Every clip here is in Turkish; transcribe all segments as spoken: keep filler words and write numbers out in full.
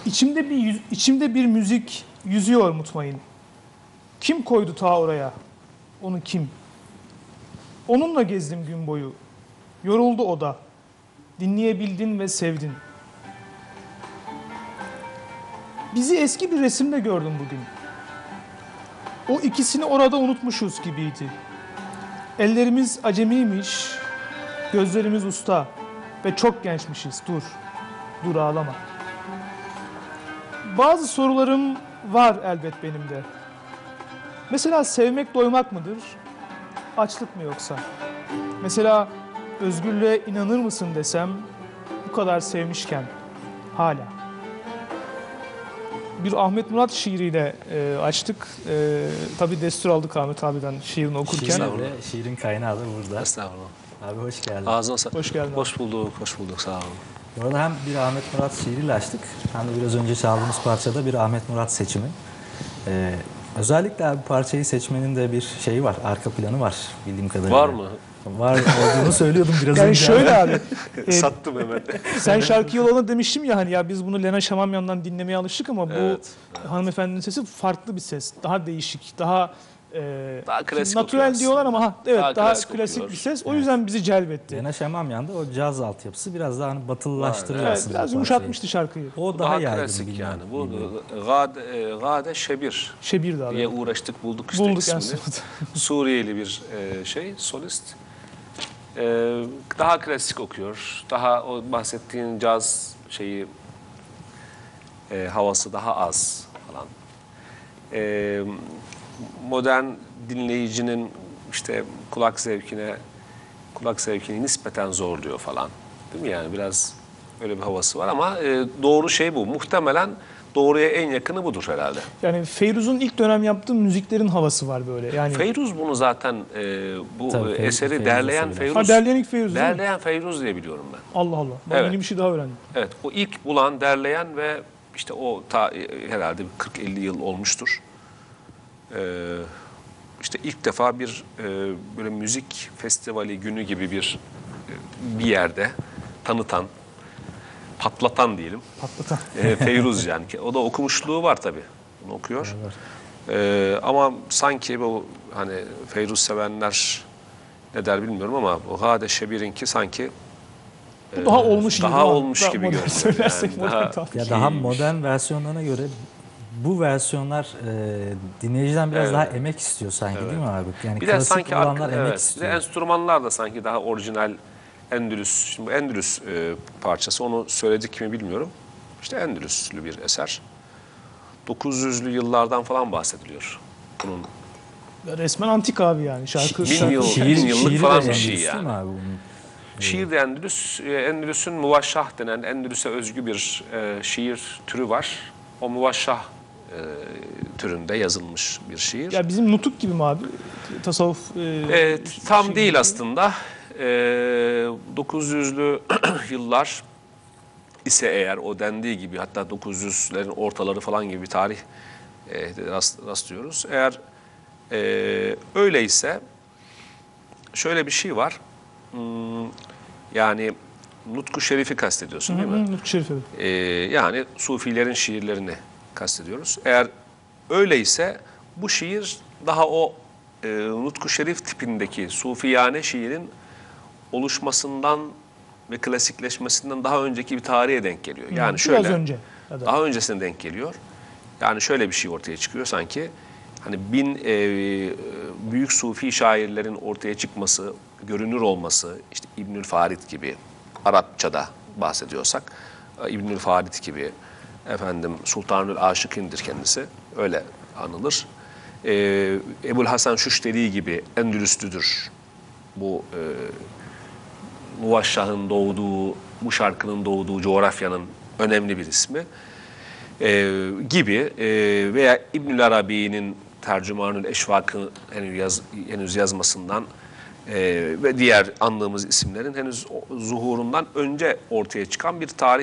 İçimde bir yüz, içimde bir müzik yüzüyor mutmain. Kim koydu ta oraya? Onu kim? Onunla gezdim gün boyu. Yoruldu o da. Dinleyebildin ve sevdin. Bizi eski bir resimde gördüm bugün. O ikisini orada unutmuşuz gibiydi. Ellerimiz acemiymiş, gözlerimiz usta ve çok gençmişiz. Dur, dur ağlama. Bazı sorularım var elbet benim de. Mesela sevmek doymak mıdır? Açlık mı yoksa? Mesela özgürlüğe inanır mısın desem, bu kadar sevmişken hala. Bir Ahmet Murat şiiriyle e, açtık. E, tabii destur aldık Ahmet abiden şiirini okurken. Şiir de, şiirin kaynağı da burada. Estağfurullah. Abi hoş geldin. Ağzına sağlık. Hoş geldin. Hoş bulduk, hoş bulduk. Sağ olun. Bu arada hem bir Ahmet Murat şiiriyle açtık, hem de biraz önce çaldığımız parçada bir Ahmet Murat seçimi. Ee, özellikle bu parçayı seçmenin de bir şeyi var, arka planı var bildiğim kadarıyla. Var mı? Var olduğunu söylüyordum biraz Yani önce. şöyle abi. e, Sattım hemen. sen şarkıyı olana demiştim ya hani ya biz bunu Lena Şamamyan'dan dinlemeye alıştık ama bu Evet, hanımefendinin sesi farklı bir ses. Daha değişik, daha e, Daha klasik natürel okuyor diyorlar ama ha, evet Daha daha, klasik klasik, okuyor. bir ses. O yüzden bizi celbetti. Lena Şamamyan'da o caz altyapısı biraz daha hani batılılaştırıyor Var, Evet, aslında. biraz parçayı. yumuşatmıştı şarkıyı. O daha, Daha yaygın klasik bilinen, yani. Bu bilinen. Gade, e, Gade Şebir Şebir de diye abi. uğraştık, bulduk işte Bulduk en ismini. sonunda. Suriyeli bir e, şey, solist. E, daha klasik okuyor. Daha o bahsettiğin caz şeyi, e, havası daha az falan. E, modern dinleyicinin işte kulak zevkine kulak zevkini nispeten zorluyor falan. Değil mi yani? Biraz öyle bir havası var ama e, doğru şey bu. Muhtemelen doğruya en yakını budur herhalde. Yani Feyruz'un ilk dönem yaptığı müziklerin havası var böyle. Yani Feyruz bunu zaten e, bu Tabii, e, Feyruz- eseri Feyruz'u derleyen sevilen. Feyruz. ha, derleyen ilk Feyruz değil mi? Derleyen Feyruz diye biliyorum ben. Allah Allah. Ben Evet. yeni bir şey daha öğrendim. Evet, o ilk bulan, derleyen ve işte o ta, e, herhalde kırk elli yıl olmuştur. Ee, işte ilk defa bir e, böyle müzik festivali günü gibi bir e, bir yerde tanıtan, patlatan diyelim. Patlatan. E, Feyruz yani. O da okumuşluğu var tabii. Bunu okuyor. Ee, ama sanki bu hani Feyruz sevenler ne der bilmiyorum ama bu Gade Şebir'inki sanki Bu daha olmuş gibi. daha değil mi? olmuş Daha gibi modern görünüyor. söylersek Yani modern daha- tabii. Ya daha modern versiyonlarına göre bu versiyonlar e, dinleyiciden biraz Evet. daha emek istiyor sanki değil mi abi? Yani Bir de klasik sanki olanlar arka- emek evet, bir de istiyor. enstrümanlar da sanki daha orijinal Endülüs. Şimdi bu Endülüs e, parçası onu söyledik mi bilmiyorum. İşte Endülüslü bir eser. dokuz yüzlü yıllardan falan bahsediliyor. Bunun Resmen antik abi yani. Şarkı, Bin şarkı. yıl- Şiir, bin yıllık şiiri falan de bir şey Endülüs değil yani. mi abi bunun? şiir de Endülüs, e, Endülüs'ün muvahşah denen Endülüs'e özgü bir e, şiir türü var. O muvahşah e, türünde yazılmış bir şiir. Ya bizim nutuk gibi mi abi? Tasavvuf. E, E, tam şey değil gibi. aslında. E, dokuz yüzlü yıllar ise eğer o dendiği gibi hatta dokuz yüzlerin ortaları falan gibi bir tarih e, rast, rastlıyoruz. Eğer e, öyleyse şöyle bir şey var. Hmm, yani Nutku Şerif'i kastediyorsun değil mi? Hı, Nutuk Şerif evet. Ee, yani Sufilerin şiirlerini kastediyoruz. Eğer öyleyse bu şiir daha o e, Nutku Şerif tipindeki Sufiyane şiirin oluşmasından ve klasikleşmesinden daha önceki bir tarihe denk geliyor. Yani Biraz şöyle önce. Ya da. daha öncesine denk geliyor. Yani şöyle bir şey ortaya çıkıyor sanki. Hani bin e, büyük Sufi şairlerin ortaya çıkması, görünür olması, işte İbnül Farid gibi, Arapçada bahsediyorsak, İbnül Farid gibi, efendim Sultanül Aşık'indir kendisi, öyle anılır. E, Ebul Hasan Şuşteri gibi Endülüslüdür. Bu e, Muvahşah'ın doğduğu, bu şarkının doğduğu coğrafyanın önemli bir ismi. Ee, gibi e, veya İbnül Arabi'nin Tercümanül Eşvak'ı henüz, yaz, henüz yazmasından e, ve diğer andığımız isimlerin henüz zuhurundan önce ortaya çıkan bir tarih,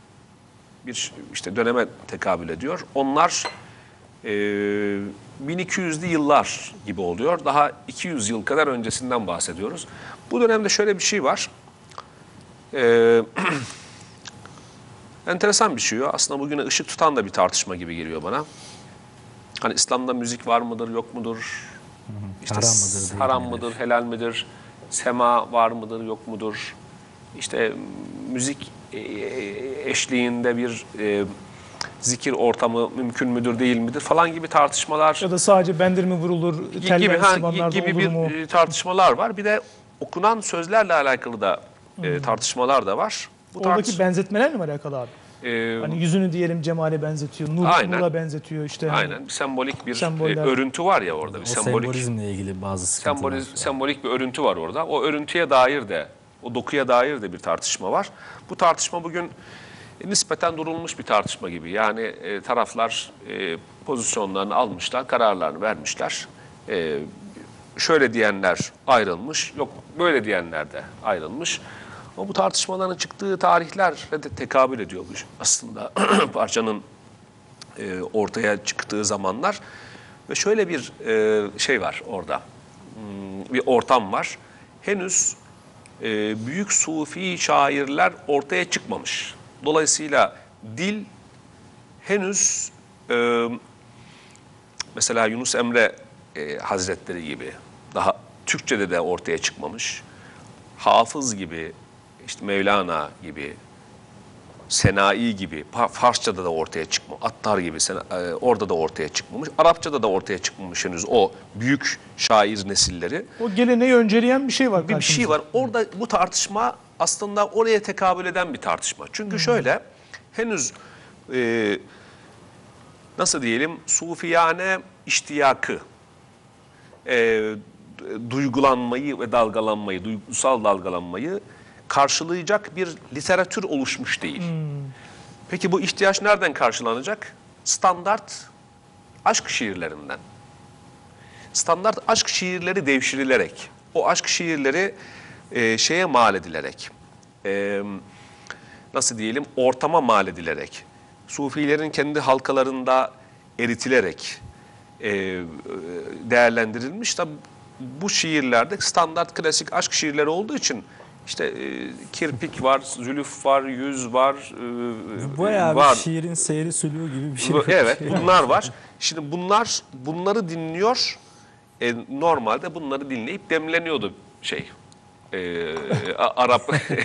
bir işte döneme tekabül ediyor. Onlar e, bin iki yüzlü yıllar gibi oluyor. Daha iki yüz yıl kadar öncesinden bahsediyoruz. Bu dönemde şöyle bir şey var. E, enteresan bir şey o. Aslında bugüne ışık tutan da bir tartışma gibi geliyor bana. Hani İslam'da müzik var mıdır, yok mudur? İşte haram mıdır, değil haram midir? mıdır, helal midir? Sema var mıdır, yok mudur? İşte müzik eşliğinde bir e, zikir ortamı mümkün müdür, değil midir falan gibi tartışmalar Ya da sadece bendir mi vurulur, gibi, telli ha, enstrümanlarda gibi olur bir mu? e, tartışmalar var. Bir de okunan sözlerle alakalı da e, tartışmalar da var. Bu Oradaki tartış- benzetmelerle mi alakalı abi? e, Hani yüzünü diyelim cemale benzetiyor, nur, Aynen. nura benzetiyor işte. hani. aynen bir sembolik bir Semboller. e, örüntü var ya orada. Bir O sembolik sembolizmle ilgili bazı sıkıntılar. Semboliz, sembolik bir örüntü var orada. O örüntüye dair de, o dokuya dair de bir tartışma var. Bu tartışma bugün e, nispeten durulmuş bir tartışma gibi. Yani e, taraflar e, pozisyonlarını almışlar, kararlarını vermişler. E, şöyle diyenler ayrılmış, yok böyle diyenler de ayrılmış. Ama bu tartışmaların çıktığı tarihler de tekabül ediyor bu aslında parçanın e, ortaya çıktığı zamanlar. Ve şöyle bir e, şey var orada, hmm, bir ortam var. Henüz e, büyük sufi şairler ortaya çıkmamış. Dolayısıyla dil henüz e, mesela Yunus Emre e, Hazretleri gibi daha Türkçe'de de ortaya çıkmamış. Hafız gibi, işte Mevlana gibi, Senai gibi, Farsça'da da ortaya çıkma, Attar gibi orada da ortaya çıkmamış. Arapça'da da ortaya çıkmamış henüz o büyük şair nesilleri. O geleneği önceleyen bir şey var Bir, bir şey karşımızda. var. Orada bu tartışma aslında oraya tekabül eden bir tartışma. Çünkü şöyle, henüz e, nasıl diyelim, sufiyane iştiyakı, e, duygulanmayı ve dalgalanmayı, duygusal dalgalanmayı karşılayacak bir literatür oluşmuş değil. Peki bu ihtiyaç nereden karşılanacak? Standart aşk şiirlerinden. Standart aşk şiirleri devşirilerek, o aşk şiirleri e, şeye mal edilerek, e, nasıl diyelim, ortama mal edilerek, Sufilerin kendi halkalarında eritilerek e, değerlendirilmiş. Tabi bu şiirlerde standart klasik aşk şiirleri olduğu için işte e, kirpik var, zülüf var, yüz var, e, Bayağı var. bir şiirin seyri sülüğü gibi bir şey. Bu- Evet, bunlar var. Şimdi bunlar bunları dinliyor. E, normalde bunları dinleyip demleniyordu şey. E, A- Arap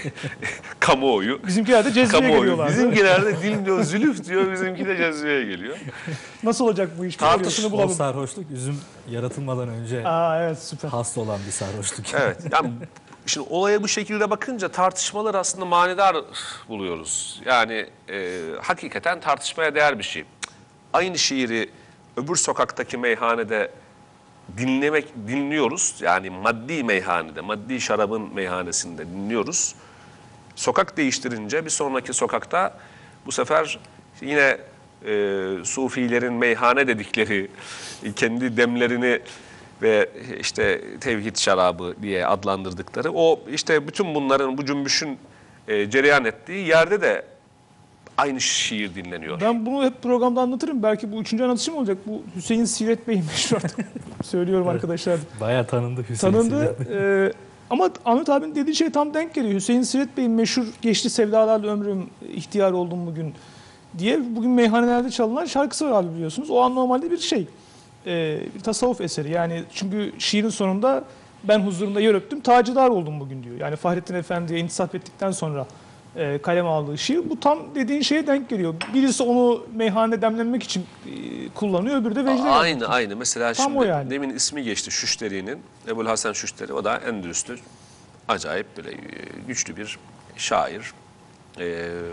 kamuoyu. Bizimkiler de cezbeye Kamuoyu. geliyorlar. değil mi? Bizimkiler de dinliyor, zülüf diyor, bizimki de cezbeye geliyor. Nasıl olacak bu iş? Bir Tartış- ortasını O bulalım. sarhoşluk üzüm yaratılmadan önce Aa evet süper. hasta olan bir sarhoşluk. Evet, yani şimdi olaya bu şekilde bakınca tartışmalar aslında manidar buluyoruz. Yani e, hakikaten tartışmaya değer bir şey. Aynı şiiri öbür sokaktaki meyhanede dinlemek dinliyoruz. Yani maddi meyhanede, maddi şarabın meyhanesinde dinliyoruz. Sokak değiştirince bir sonraki sokakta bu sefer yine e, Sufilerin meyhane dedikleri kendi demlerini ve işte tevhid şarabı diye adlandırdıkları o işte bütün bunların bu cümbüşün e, cereyan ettiği yerde de aynı şiir dinleniyor. Ben bunu hep programda anlatırım. Belki bu üçüncü anlatışım olacak. Bu Hüseyin Siret Bey meşhur artık. Söylüyorum arkadaşlar. Bayağı tanındı Hüseyin Tanındı. Sinet. Ee, ama Ahmet abinin dediği şey tam denk geliyor. Hüseyin Siret Bey'in meşhur geçti sevdalarla ömrüm, ihtiyar oldum bugün diye bugün meyhanelerde çalınan şarkısı var abi biliyorsunuz. O an normalde bir şey. Ee, bir tasavvuf eseri. Yani çünkü şiirin sonunda ben huzurunda yer öptüm, tacıdar oldum bugün diyor. Yani Fahrettin Efendi'ye intisap ettikten sonra e, kaleme aldığı şiir. Bu tam dediğin şeye denk geliyor. Birisi onu meyhanede demlenmek için e, kullanıyor, öbürü de vecde Aynı yapmak. aynı. Mesela Tam şimdi o yani. demin ismi geçti Şüşteri'nin. Ebu'l Hasan Şüşteri, o da Endülüslü. Acayip böyle e, güçlü bir şair. E,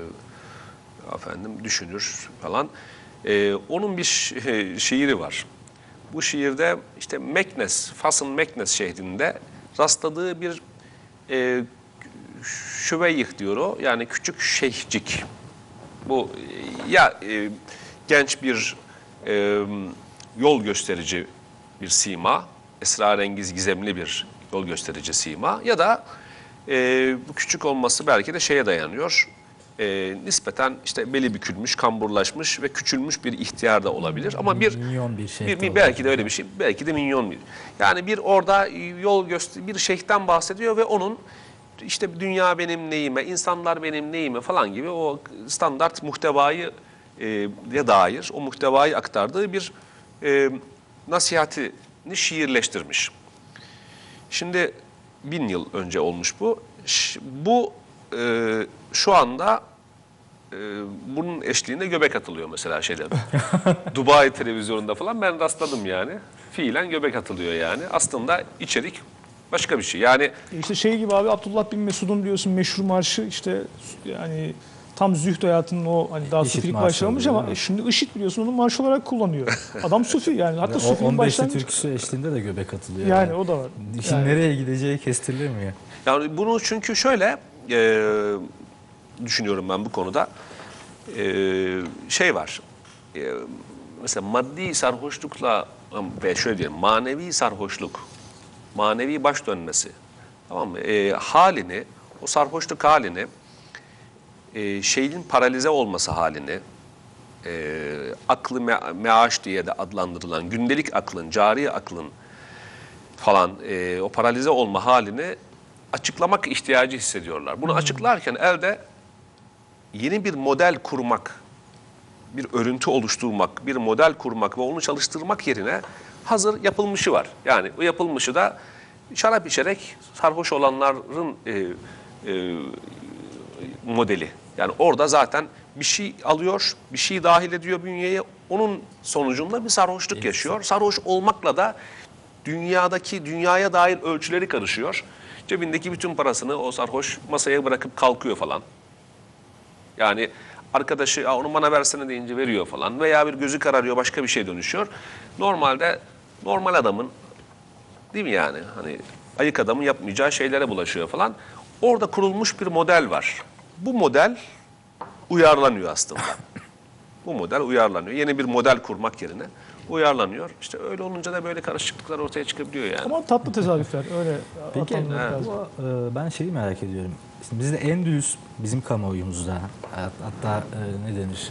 efendim düşünür falan. E, onun bir şi- şiiri var. Bu şiirde işte Meknes, Fas'ın Meknes şehrinde rastladığı bir e, şüveyih diyor o. Yani küçük şeyhcik. Bu e, ya e, genç bir e, yol gösterici bir sima, esrarengiz gizemli bir yol gösterici sima ya da e, bu küçük olması belki de şeye dayanıyor. E, nispeten işte beli bükülmüş, kamburlaşmış ve küçülmüş bir ihtiyar da olabilir. Ama bir, Minyon bir şey. bir, bir belki de öyle bir şey, belki de minyon bir. Yani bir orada yol göster bir şeyhten bahsediyor ve onun işte dünya benim neyime, insanlar benim neyime falan gibi o standart muhtevayı e, ya dair o muhtevayı aktardığı bir e, nasihatini şiirleştirmiş. Şimdi bin yıl önce olmuş bu. Ş bu e, şu anda e, bunun eşliğinde göbek atılıyor mesela şeyde. Dubai televizyonunda falan ben rastladım yani. Fiilen göbek atılıyor yani. Aslında içerik başka bir şey. Yani İşte şey gibi abi, Abdullah bin Mesud'un biliyorsun meşhur marşı, işte yani tam zühd hayatının o hani daha IŞİD sufilik marşı başlamış oluyor, ama değil mi? şimdi IŞİD biliyorsun onu marş olarak kullanıyor. Adam sufi yani, hatta O sufinin on beşli başlangıcı. türküsü eşliğinde de göbek atılıyor. Yani o da var. İşin Yani. nereye gideceği kestirilemiyor. Yani bunu çünkü şöyle e, düşünüyorum ben bu konuda. E, şey var. E, mesela maddi sarhoşlukla ve şöyle diyelim manevi sarhoşluk, manevi baş dönmesi, tamam mı? E, halini, o sarhoşluk halini, e, şeyin paralize olması halini, e, aklı me meaş diye de adlandırılan gündelik aklın, cari aklın falan e, o paralize olma halini açıklamak ihtiyacı hissediyorlar. Bunu hmm. açıklarken elde yeni bir model kurmak, bir örüntü oluşturmak, bir model kurmak ve onu çalıştırmak yerine hazır yapılmışı var. Yani o yapılmışı da şarap içerek sarhoş olanların e, e, modeli. Yani orada zaten bir şey alıyor, bir şey dahil ediyor bünyeye, onun sonucunda bir sarhoşluk evet. yaşıyor. Sarhoş olmakla da dünyadaki, dünyaya dair ölçüleri karışıyor. Cebindeki bütün parasını o sarhoş masaya bırakıp kalkıyor falan. Yani arkadaşı onu bana versene deyince veriyor falan veya bir gözü kararıyor, başka bir şey dönüşüyor. Normalde normal adamın, değil mi yani, hani ayık adamın yapmayacağı şeylere bulaşıyor falan. Orada kurulmuş bir model var. Bu model uyarlanıyor aslında. Bu model uyarlanıyor. Yeni bir model kurmak yerine uyarlanıyor. İşte öyle olunca da böyle karışıklıklar ortaya çıkabiliyor yani. Ama tatlı tesadüfler öyle. Peki evet. bu, e, ben şeyi merak ediyorum. Şimdi bizde Endülüs bizim kamuoyumuzda, hatta e, ne denir,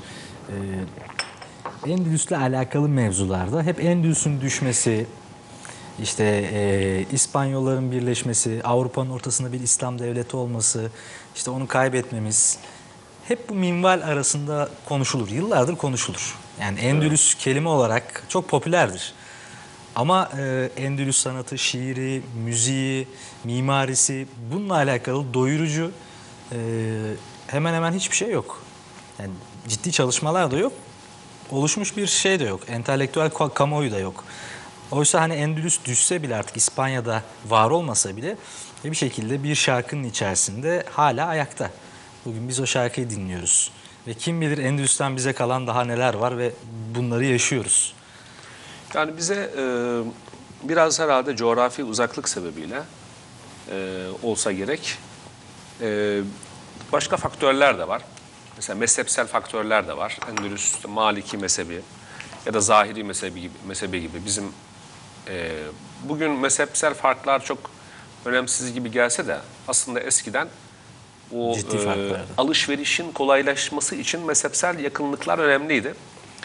e, Endülüs'le alakalı mevzularda hep Endülüs'ün düşmesi, işte e, İspanyolların birleşmesi, Avrupa'nın ortasında bir İslam devleti olması, işte onu kaybetmemiz, hep bu minval arasında konuşulur. Yıllardır konuşulur. Yani Endülüs evet. kelime olarak çok popülerdir. Ama e, Endülüs sanatı, şiiri, müziği, mimarisi bununla alakalı doyurucu e, hemen hemen hiçbir şey yok. Yani ciddi çalışmalar da yok. Oluşmuş bir şey de yok. Entelektüel kamuoyu da yok. Oysa hani Endülüs düşse bile, artık İspanya'da var olmasa bile bir şekilde bir şarkının içerisinde hala ayakta. Bugün biz o şarkıyı dinliyoruz. Ve kim bilir Endülüs'ten bize kalan daha neler var ve bunları yaşıyoruz. Yani bize e, biraz herhalde coğrafi uzaklık sebebiyle e, olsa gerek. E, başka faktörler de var. Mesela mezhepsel faktörler de var. Endülüs, işte Maliki mezhebi ya da Zahiri mezhebi gibi, mezhebi gibi bizim e, bugün mezhepsel farklar çok önemsiz gibi gelse de aslında eskiden o e, alışverişin kolaylaşması için mezhepsel yakınlıklar önemliydi.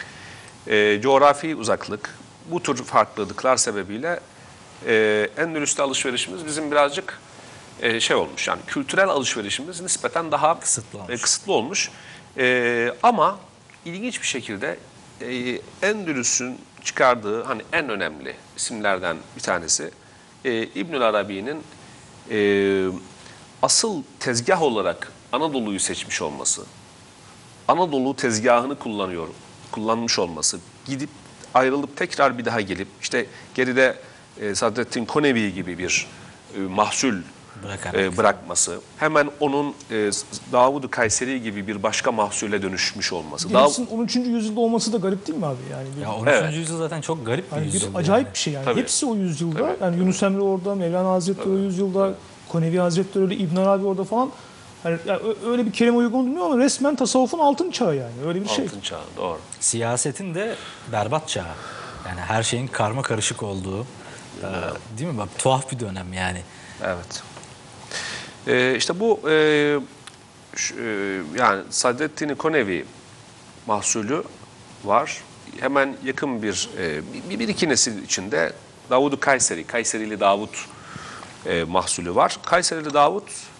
E, coğrafi uzaklık, bu tür farklılıklar sebebiyle e, Endülüs'te alışverişimiz bizim birazcık e, şey olmuş. Yani kültürel alışverişimiz nispeten daha kısıtlı olmuş. E, kısıtlı olmuş. E, ama ilginç bir şekilde e, Endülüs'ün çıkardığı hani en önemli isimlerden bir tanesi e, İbnül Arabi'nin e, asıl tezgah olarak Anadolu'yu seçmiş olması, Anadolu tezgahını kullanıyor, kullanmış olması, gidip ayrılıp tekrar bir daha gelip işte geride e, Sadreddin Konevi gibi bir e, mahsul e, bırakması, hemen onun e, Davud-u Kayseri gibi bir başka mahsule dönüşmüş olması. Gerisinin on üçüncü yüzyılda olması da garip değil mi abi? Yani bir, ya on üçüncü Evet. yüzyıl zaten çok garip bir yani yüzyıl. Bir acayip yani. bir şey yani. Tabii. Hepsi o yüzyılda. Tabii. Yani Yunus Emre orada, Mevlana Hazretleri o yüzyılda, Konevi Hazretleri öyle, İbn Arabi orada falan. Yani, yani öyle bir kelime uygun bilmiyorum ama resmen tasavvufun altın çağı yani. Öyle bir şey. Altın çağı, doğru. Siyasetin de berbat çağı. Yani her şeyin karma karışık olduğu, e, değil mi? Bak, tuhaf bir dönem yani. Evet. Ee, işte bu e, şu, e, yani Sadreddin Konevi mahsulü var. Hemen yakın bir, e, bir, bir iki nesil içinde Davud-u Kayseri, Kayserili Davud e, mahsulü var. Kayserili Davud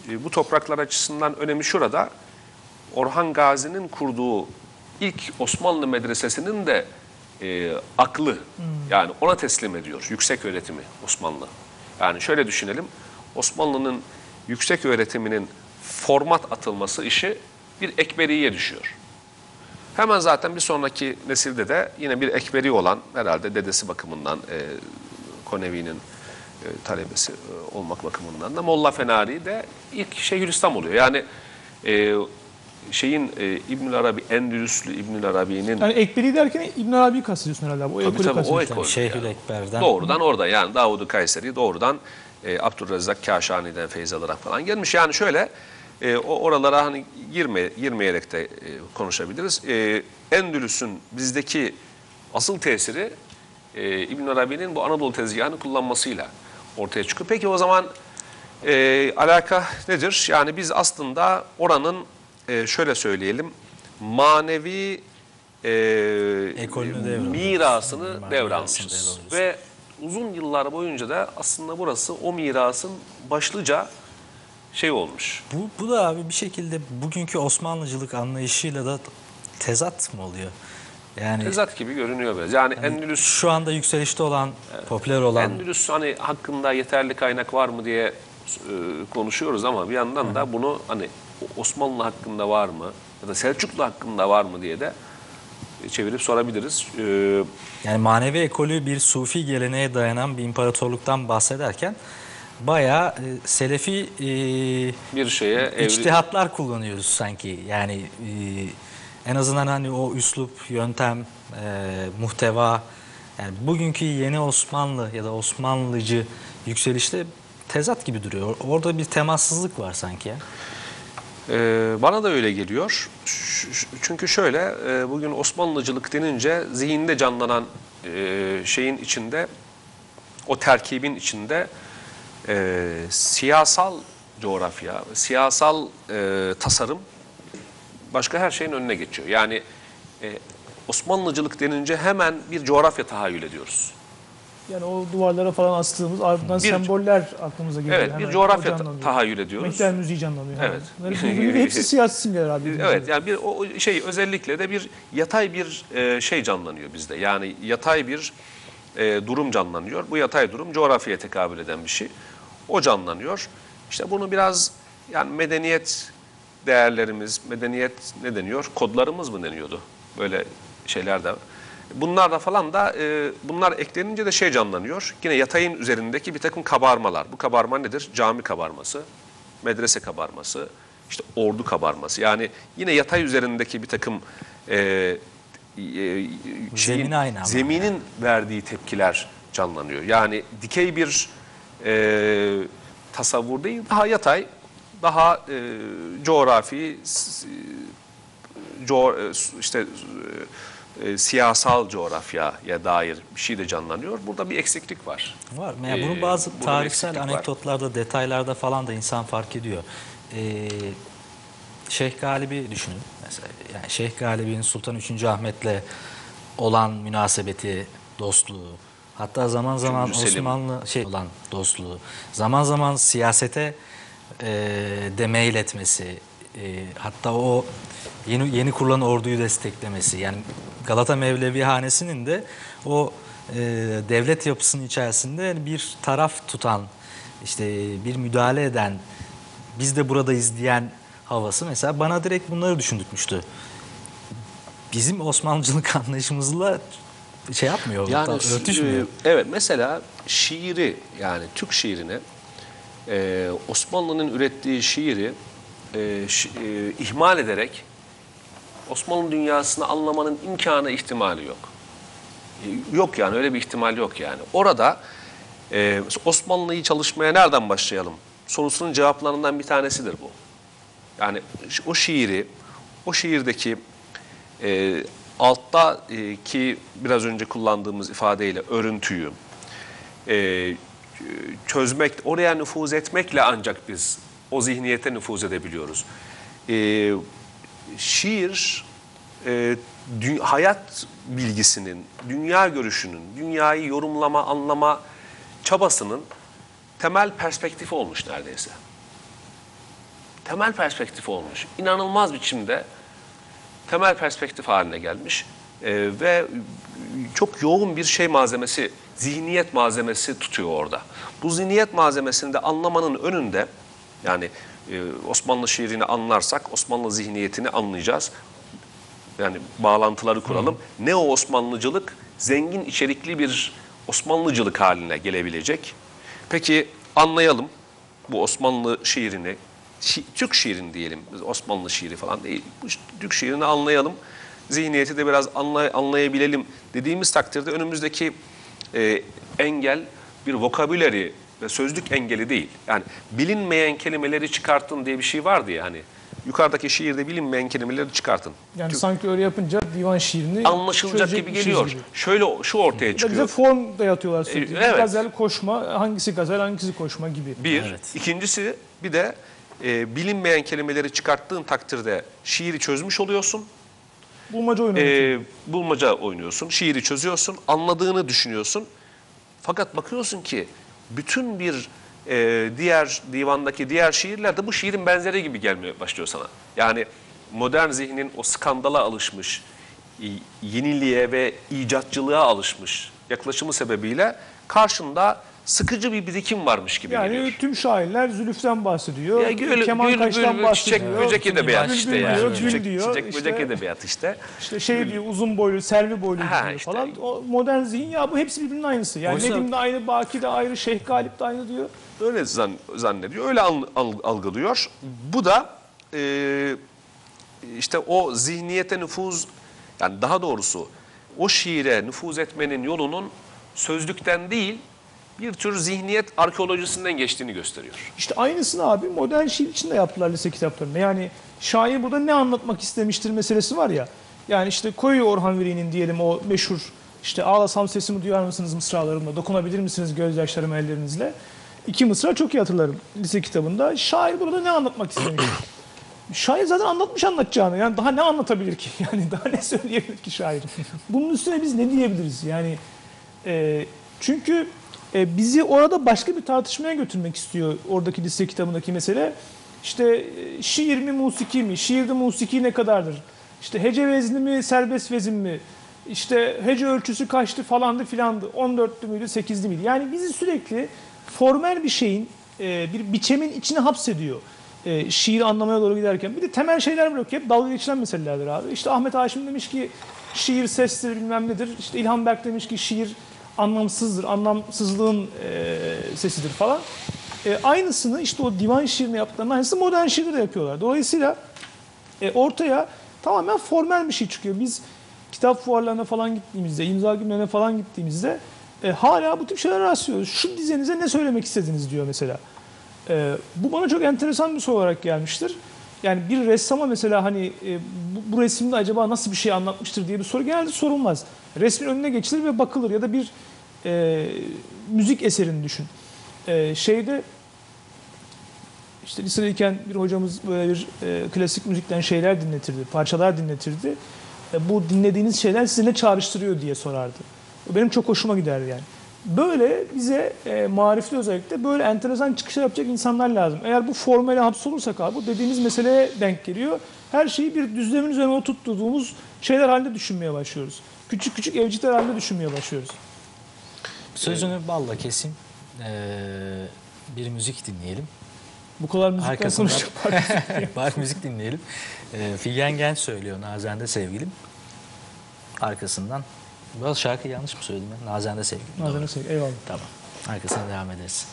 e, bu topraklar açısından önemi şurada. Orhan Gazi'nin kurduğu ilk Osmanlı medresesinin de e, aklı, yani ona teslim ediyor yüksek öğretimi Osmanlı. Yani şöyle düşünelim, Osmanlı'nın yüksek öğretiminin format atılması işi bir ekberiye düşüyor. Hemen zaten bir sonraki nesilde de yine bir ekberi olan, herhalde dedesi bakımından e, Konevi'nin e, talebesi e, olmak bakımından da Molla Fenari de ilk Şeyhülislam oluyor. Yani e, şeyin e, İbnül Arabi, Endülüslü İbnül Arabi'nin... Yani Ekberi derken İbn Arabi'yi kastediyorsun herhalde. O Tabii ekolü tabii o kastediyorsun. ekol. Şeyhül yani. Ekber'den. Doğrudan orada, yani Davud-u Kayseri doğrudan e, Abdurrezzak Kâşani'den feyz alarak falan gelmiş. Yani şöyle e, o oralara hani girme, girmeyerek de e, konuşabiliriz. E, Endülüs'ün bizdeki asıl tesiri e, İbn Arabi'nin bu Anadolu tezgahını kullanmasıyla ortaya çıkıyor. Peki o zaman e, alaka nedir? Yani biz aslında oranın e, şöyle söyleyelim, manevi e, Ekolünü devralıyoruz. mirasını Mirasını devralmışız. devralıyoruz. Ve uzun yıllar boyunca da aslında burası o mirasın başlıca şey olmuş. Bu, bu da abi bir şekilde bugünkü Osmanlıcılık anlayışıyla da tezat mı oluyor? Yani Tezat gibi görünüyor biraz. Yani Endülüs, şu anda yükselişte olan, popüler olan Endülüs hani hakkında yeterli kaynak var mı diye e, konuşuyoruz ama bir yandan da bunu hani Osmanlı hakkında var mı ya da Selçuklu hakkında var mı diye de çevirip sorabiliriz. E, yani manevi ekolü bir sufi geleneğe dayanan bir imparatorluktan bahsederken bayağı e, selefi e, bir şeye evri... içtihatlar kullanıyoruz sanki. Yani e, en azından hani o üslup, yöntem, e, muhteva, yani bugünkü yeni Osmanlı ya da Osmanlıcı yükselişte tezat gibi duruyor. Orada bir temassızlık var sanki ya. Ee, bana da öyle geliyor. Ş- ş- Çünkü şöyle, e, bugün Osmanlıcılık denince zihinde canlanan e, şeyin içinde, o terkibin içinde e, siyasal coğrafya, siyasal e, tasarım başka her şeyin önüne geçiyor. Yani e, Osmanlıcılık denince hemen bir coğrafya tahayyül ediyoruz. Yani o duvarlara falan astığımız ardından Bir- semboller aklımıza geliyor. Evet, bir Hemen coğrafya o ta- canlanıyor. tahayyül ediyoruz. Mehter müziği canlanıyor. Evet. Yani. Bunların gibi hepsi siyasi simgeler abi. Evet, yani bir o şey, özellikle de bir yatay bir e, şey canlanıyor bizde. Yani yatay bir e, durum canlanıyor. Bu yatay durum coğrafyaya tekabül eden bir şey. O canlanıyor. İşte bunu biraz yani medeniyet değerlerimiz, medeniyet ne deniyor? Kodlarımız mı deniyordu? Böyle şeyler de. Bunlar da falan da e, bunlar eklenince de şey canlanıyor. Yine yatayın üzerindeki bir takım kabarmalar. Bu kabarma nedir? Cami kabarması, medrese kabarması, işte ordu kabarması. Yani yine yatay üzerindeki bir takım e, e, şeyin, Zemin aynı ama. zeminin verdiği tepkiler canlanıyor. Yani dikey bir e, tasavvur değil, daha yatay, daha e, coğrafi, s- co işte e, siyasal coğrafyaya dair bir şey de canlanıyor. Burada bir eksiklik var. Var. Yani Ee, bunu bazı burada bir tarihsel eksiklik var. anekdotlarda, detaylarda falan da insan fark ediyor. Ee, Şeyh Galip'i düşünün mesela. Yani Şeyh Galip'in Sultan üçüncü. Ahmet'le olan münasebeti, dostluğu, hatta zaman zaman Üçüncü Selim. Osmanlı şey olan dostluğu, zaman zaman siyasete e, de meyletmesi, e, hatta o yeni yeni kurulan orduyu desteklemesi. Yani Galata Mevlevi Hanesi'nin de o e, devlet yapısının içerisinde bir taraf tutan, işte bir müdahale eden, biz de buradayız diyen havası mesela bana direkt bunları düşündürtmüştü. Bizim Osmanlıcılık anlayışımızla şey yapmıyor, Yani örtüşmüyor. e, evet, mesela şiiri, yani Türk şiirini, e, Osmanlı'nın ürettiği şiiri e, şi- e, ihmal ederek Osmanlı dünyasını anlamanın imkanı, ihtimali yok. E, Yok yani, öyle bir ihtimal yok yani. Orada e, Osmanlı'yı çalışmaya nereden başlayalım sorusunun cevaplarından bir tanesidir bu. Yani o şiiri, o şiirdeki e, altta e, ki biraz önce kullandığımız ifadeyle örüntüyü e, çözmek, oraya nüfuz etmekle ancak biz o zihniyete nüfuz edebiliyoruz. E, şiir e, dü- hayat bilgisinin, dünya görüşünün, dünyayı yorumlama, anlama çabasının temel perspektifi olmuş neredeyse. temel perspektif olmuş. İnanılmaz biçimde temel perspektif haline gelmiş. Ee, ve çok yoğun bir şey malzemesi, zihniyet malzemesi tutuyor orada. Bu zihniyet malzemesini de anlamanın önünde, yani e, Osmanlı şiirini anlarsak Osmanlı zihniyetini anlayacağız. Yani bağlantıları kuralım. Hmm. Neo-Osmanlıcılık zengin içerikli bir Osmanlıcılık haline gelebilecek. Peki anlayalım bu Osmanlı şiirini, şi Türk şiirini diyelim, Osmanlı şiiri falan değil. Bu Türk şiirini anlayalım, zihniyeti de biraz anlay anlayabilelim dediğimiz takdirde önümüzdeki e, engel bir vokabüleri ve sözlük engeli değil. Yani bilinmeyen kelimeleri çıkartın diye bir şey vardı ya hani. Yukarıdaki şiirde bilinmeyen kelimeleri çıkartın. Yani Türk, sanki öyle yapınca divan şiirini anlaşılacak gibi geliyor. Gibi. Şöyle şu ortaya çıkıyor. Bize form dayatıyorlar sürekli. E, evet. Gazel, koşma, hangisi gazel, hangisi koşma gibi. Bir. Evet. İkincisi bir de e, bilinmeyen kelimeleri çıkarttığın takdirde şiiri çözmüş oluyorsun. Bulmaca oyunu. E, bulmaca oynuyorsun. Şiiri çözüyorsun. Anladığını düşünüyorsun. Fakat bakıyorsun ki bütün bir e, diğer divandaki diğer şiirlerde bu şiirin benzeri gibi gelmeye başlıyor sana. Yani modern zihnin o skandala alışmış, yeniliğe ve icatçılığa alışmış yaklaşımı sebebiyle karşında sıkıcı bir birikim varmış gibi yani geliyor. tüm şairler Zülüf'ten bahsediyor. Ya gül, Kemal gül, Kaş'tan gül, bahsediyor. çiçek, böcek edebiyat Gül işte diyor, yani. gül Çiçek, diyor. çiçek, işte, böcek edebiyat işte. İşte şey diyor, uzun boylu, selvi boylu Ha, diyor işte. falan. O modern zihin ya bu hepsi birbirinin aynısı. Yani Oysa- Nedim de aynı, Baki de ayrı, Şeyh Galip de aynı diyor. Öyle zan, zannediyor, öyle al, al, algılıyor. Bu da e, işte o zihniyete nüfuz, yani daha doğrusu o şiire nüfuz etmenin yolunun sözlükten değil, bir tür zihniyet arkeolojisinden geçtiğini gösteriyor. İşte aynısını abi modern şiir için de yaptılar lise kitaplarında. Yani şair burada ne anlatmak istemiştir meselesi var ya. Yani işte koyuyor Orhan Veli'nin diyelim o meşhur işte ağlasam sesimi duyar mısınız mısralarımla, dokunabilir misiniz gözyaşlarımı ellerinizle. İki mısra çok iyi hatırlarım lise kitabında. Şair burada ne anlatmak istemiş? Şair zaten anlatmış anlatacağını. Yani daha ne anlatabilir ki? Yani daha ne söyleyebilir ki şair? Bunun üstüne biz ne diyebiliriz? Yani e, çünkü e, bizi orada başka bir tartışmaya götürmek istiyor oradaki lise kitabındaki mesele. İşte e, şiir mi, musiki mi? Şiirde musiki ne kadardır? İşte hece vezni mi, serbest vezin mi? İşte hece ölçüsü kaçtı falandı filandı. on dörtlü müydü, sekizli miydi? Yani bizi sürekli formel bir şeyin, e, bir biçemin içine hapsediyor. E, şiiri anlamaya doğru giderken. Bir de temel şeyler bırakıyor. Hep dalga geçilen meselelerdir abi. İşte Ahmet Haşim demiş ki şiir sestir bilmem nedir. İşte İlhan Berk demiş ki şiir anlamsızdır. Anlamsızlığın e, sesidir falan. E, aynısını işte o divan şiirine yaptıklarının aynısını modern şiirde de yapıyorlar. Dolayısıyla e, ortaya tamamen formel bir şey çıkıyor. Biz kitap fuarlarına falan gittiğimizde, imza günlerine falan gittiğimizde e, hala bu tip şeyler rastlıyoruz. Şu dizenize ne söylemek istediniz diyor mesela. E, bu bana çok enteresan bir soru olarak gelmiştir. Yani bir ressama mesela hani e, bu, bu resimde acaba nasıl bir şey anlatmıştır diye bir soru genelde sorulmaz. Resmin önüne geçilir ve bakılır ya da bir e, müzik eserini düşün. E, şeyde işte lisedeyken bir hocamız böyle bir e, klasik müzikten şeyler dinletirdi, parçalar dinletirdi. E, bu dinlediğiniz şeyler size ne çağrıştırıyor diye sorardı. Benim çok hoşuma giderdi yani. Böyle bize e, marifli özellikle böyle enteresan çıkışlar yapacak insanlar lazım. Eğer bu formale hapsolursak abi bu dediğiniz meseleye denk geliyor. Her şeyi bir düzlemin üzerine oturttuğumuz şeyler halinde düşünmeye başlıyoruz. Küçük küçük evcikler halinde düşünmeye başlıyoruz. Sözünü balla keseyim. Ee, bir müzik dinleyelim. Bu kadar müzikten Arkasından konuştuk. bari müzik dinleyelim. Ee, Figen Genç söylüyor Nazende Sevgilim. Arkasından bu şarkı yanlış mı söyledim ben? Nazende Sevgilim. Nazende Sevgilim. Eyvallah. Tamam. Arkasından devam ederiz.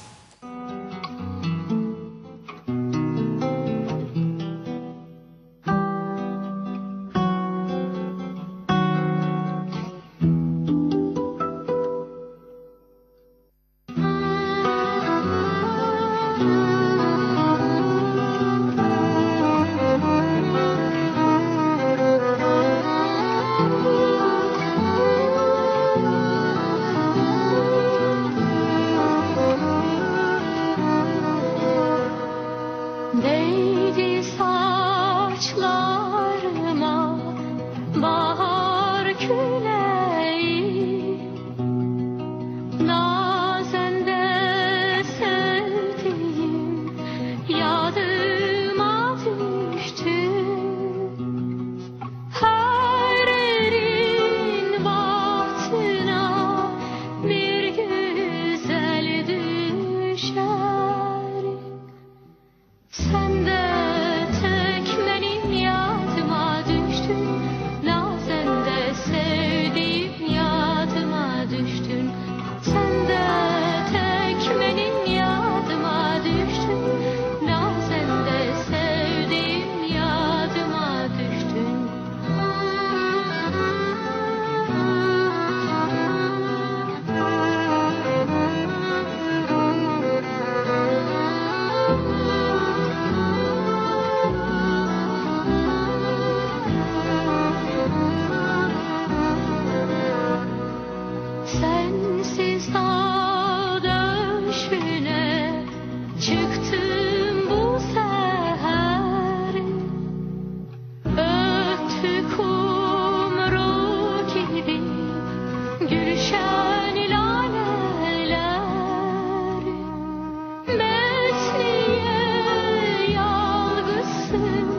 Mesniye yalgısın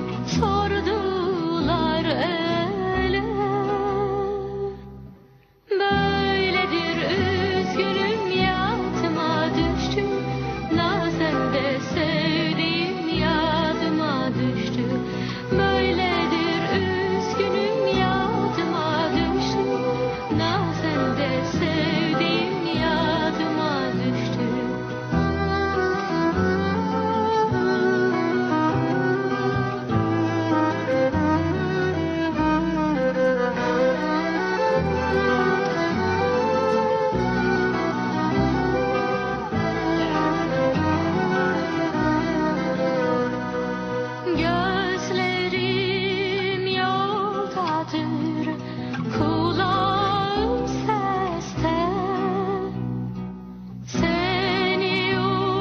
sordular ele. Böyledir üzgünüm yatıma düştü. Nazende sevdiğim yadıma düştü. Böyledir üzgünüm yadıma düştü. Nazende sevdiğim yadıma düştü. Gözlerim yoldadır, kulağım seste. Seni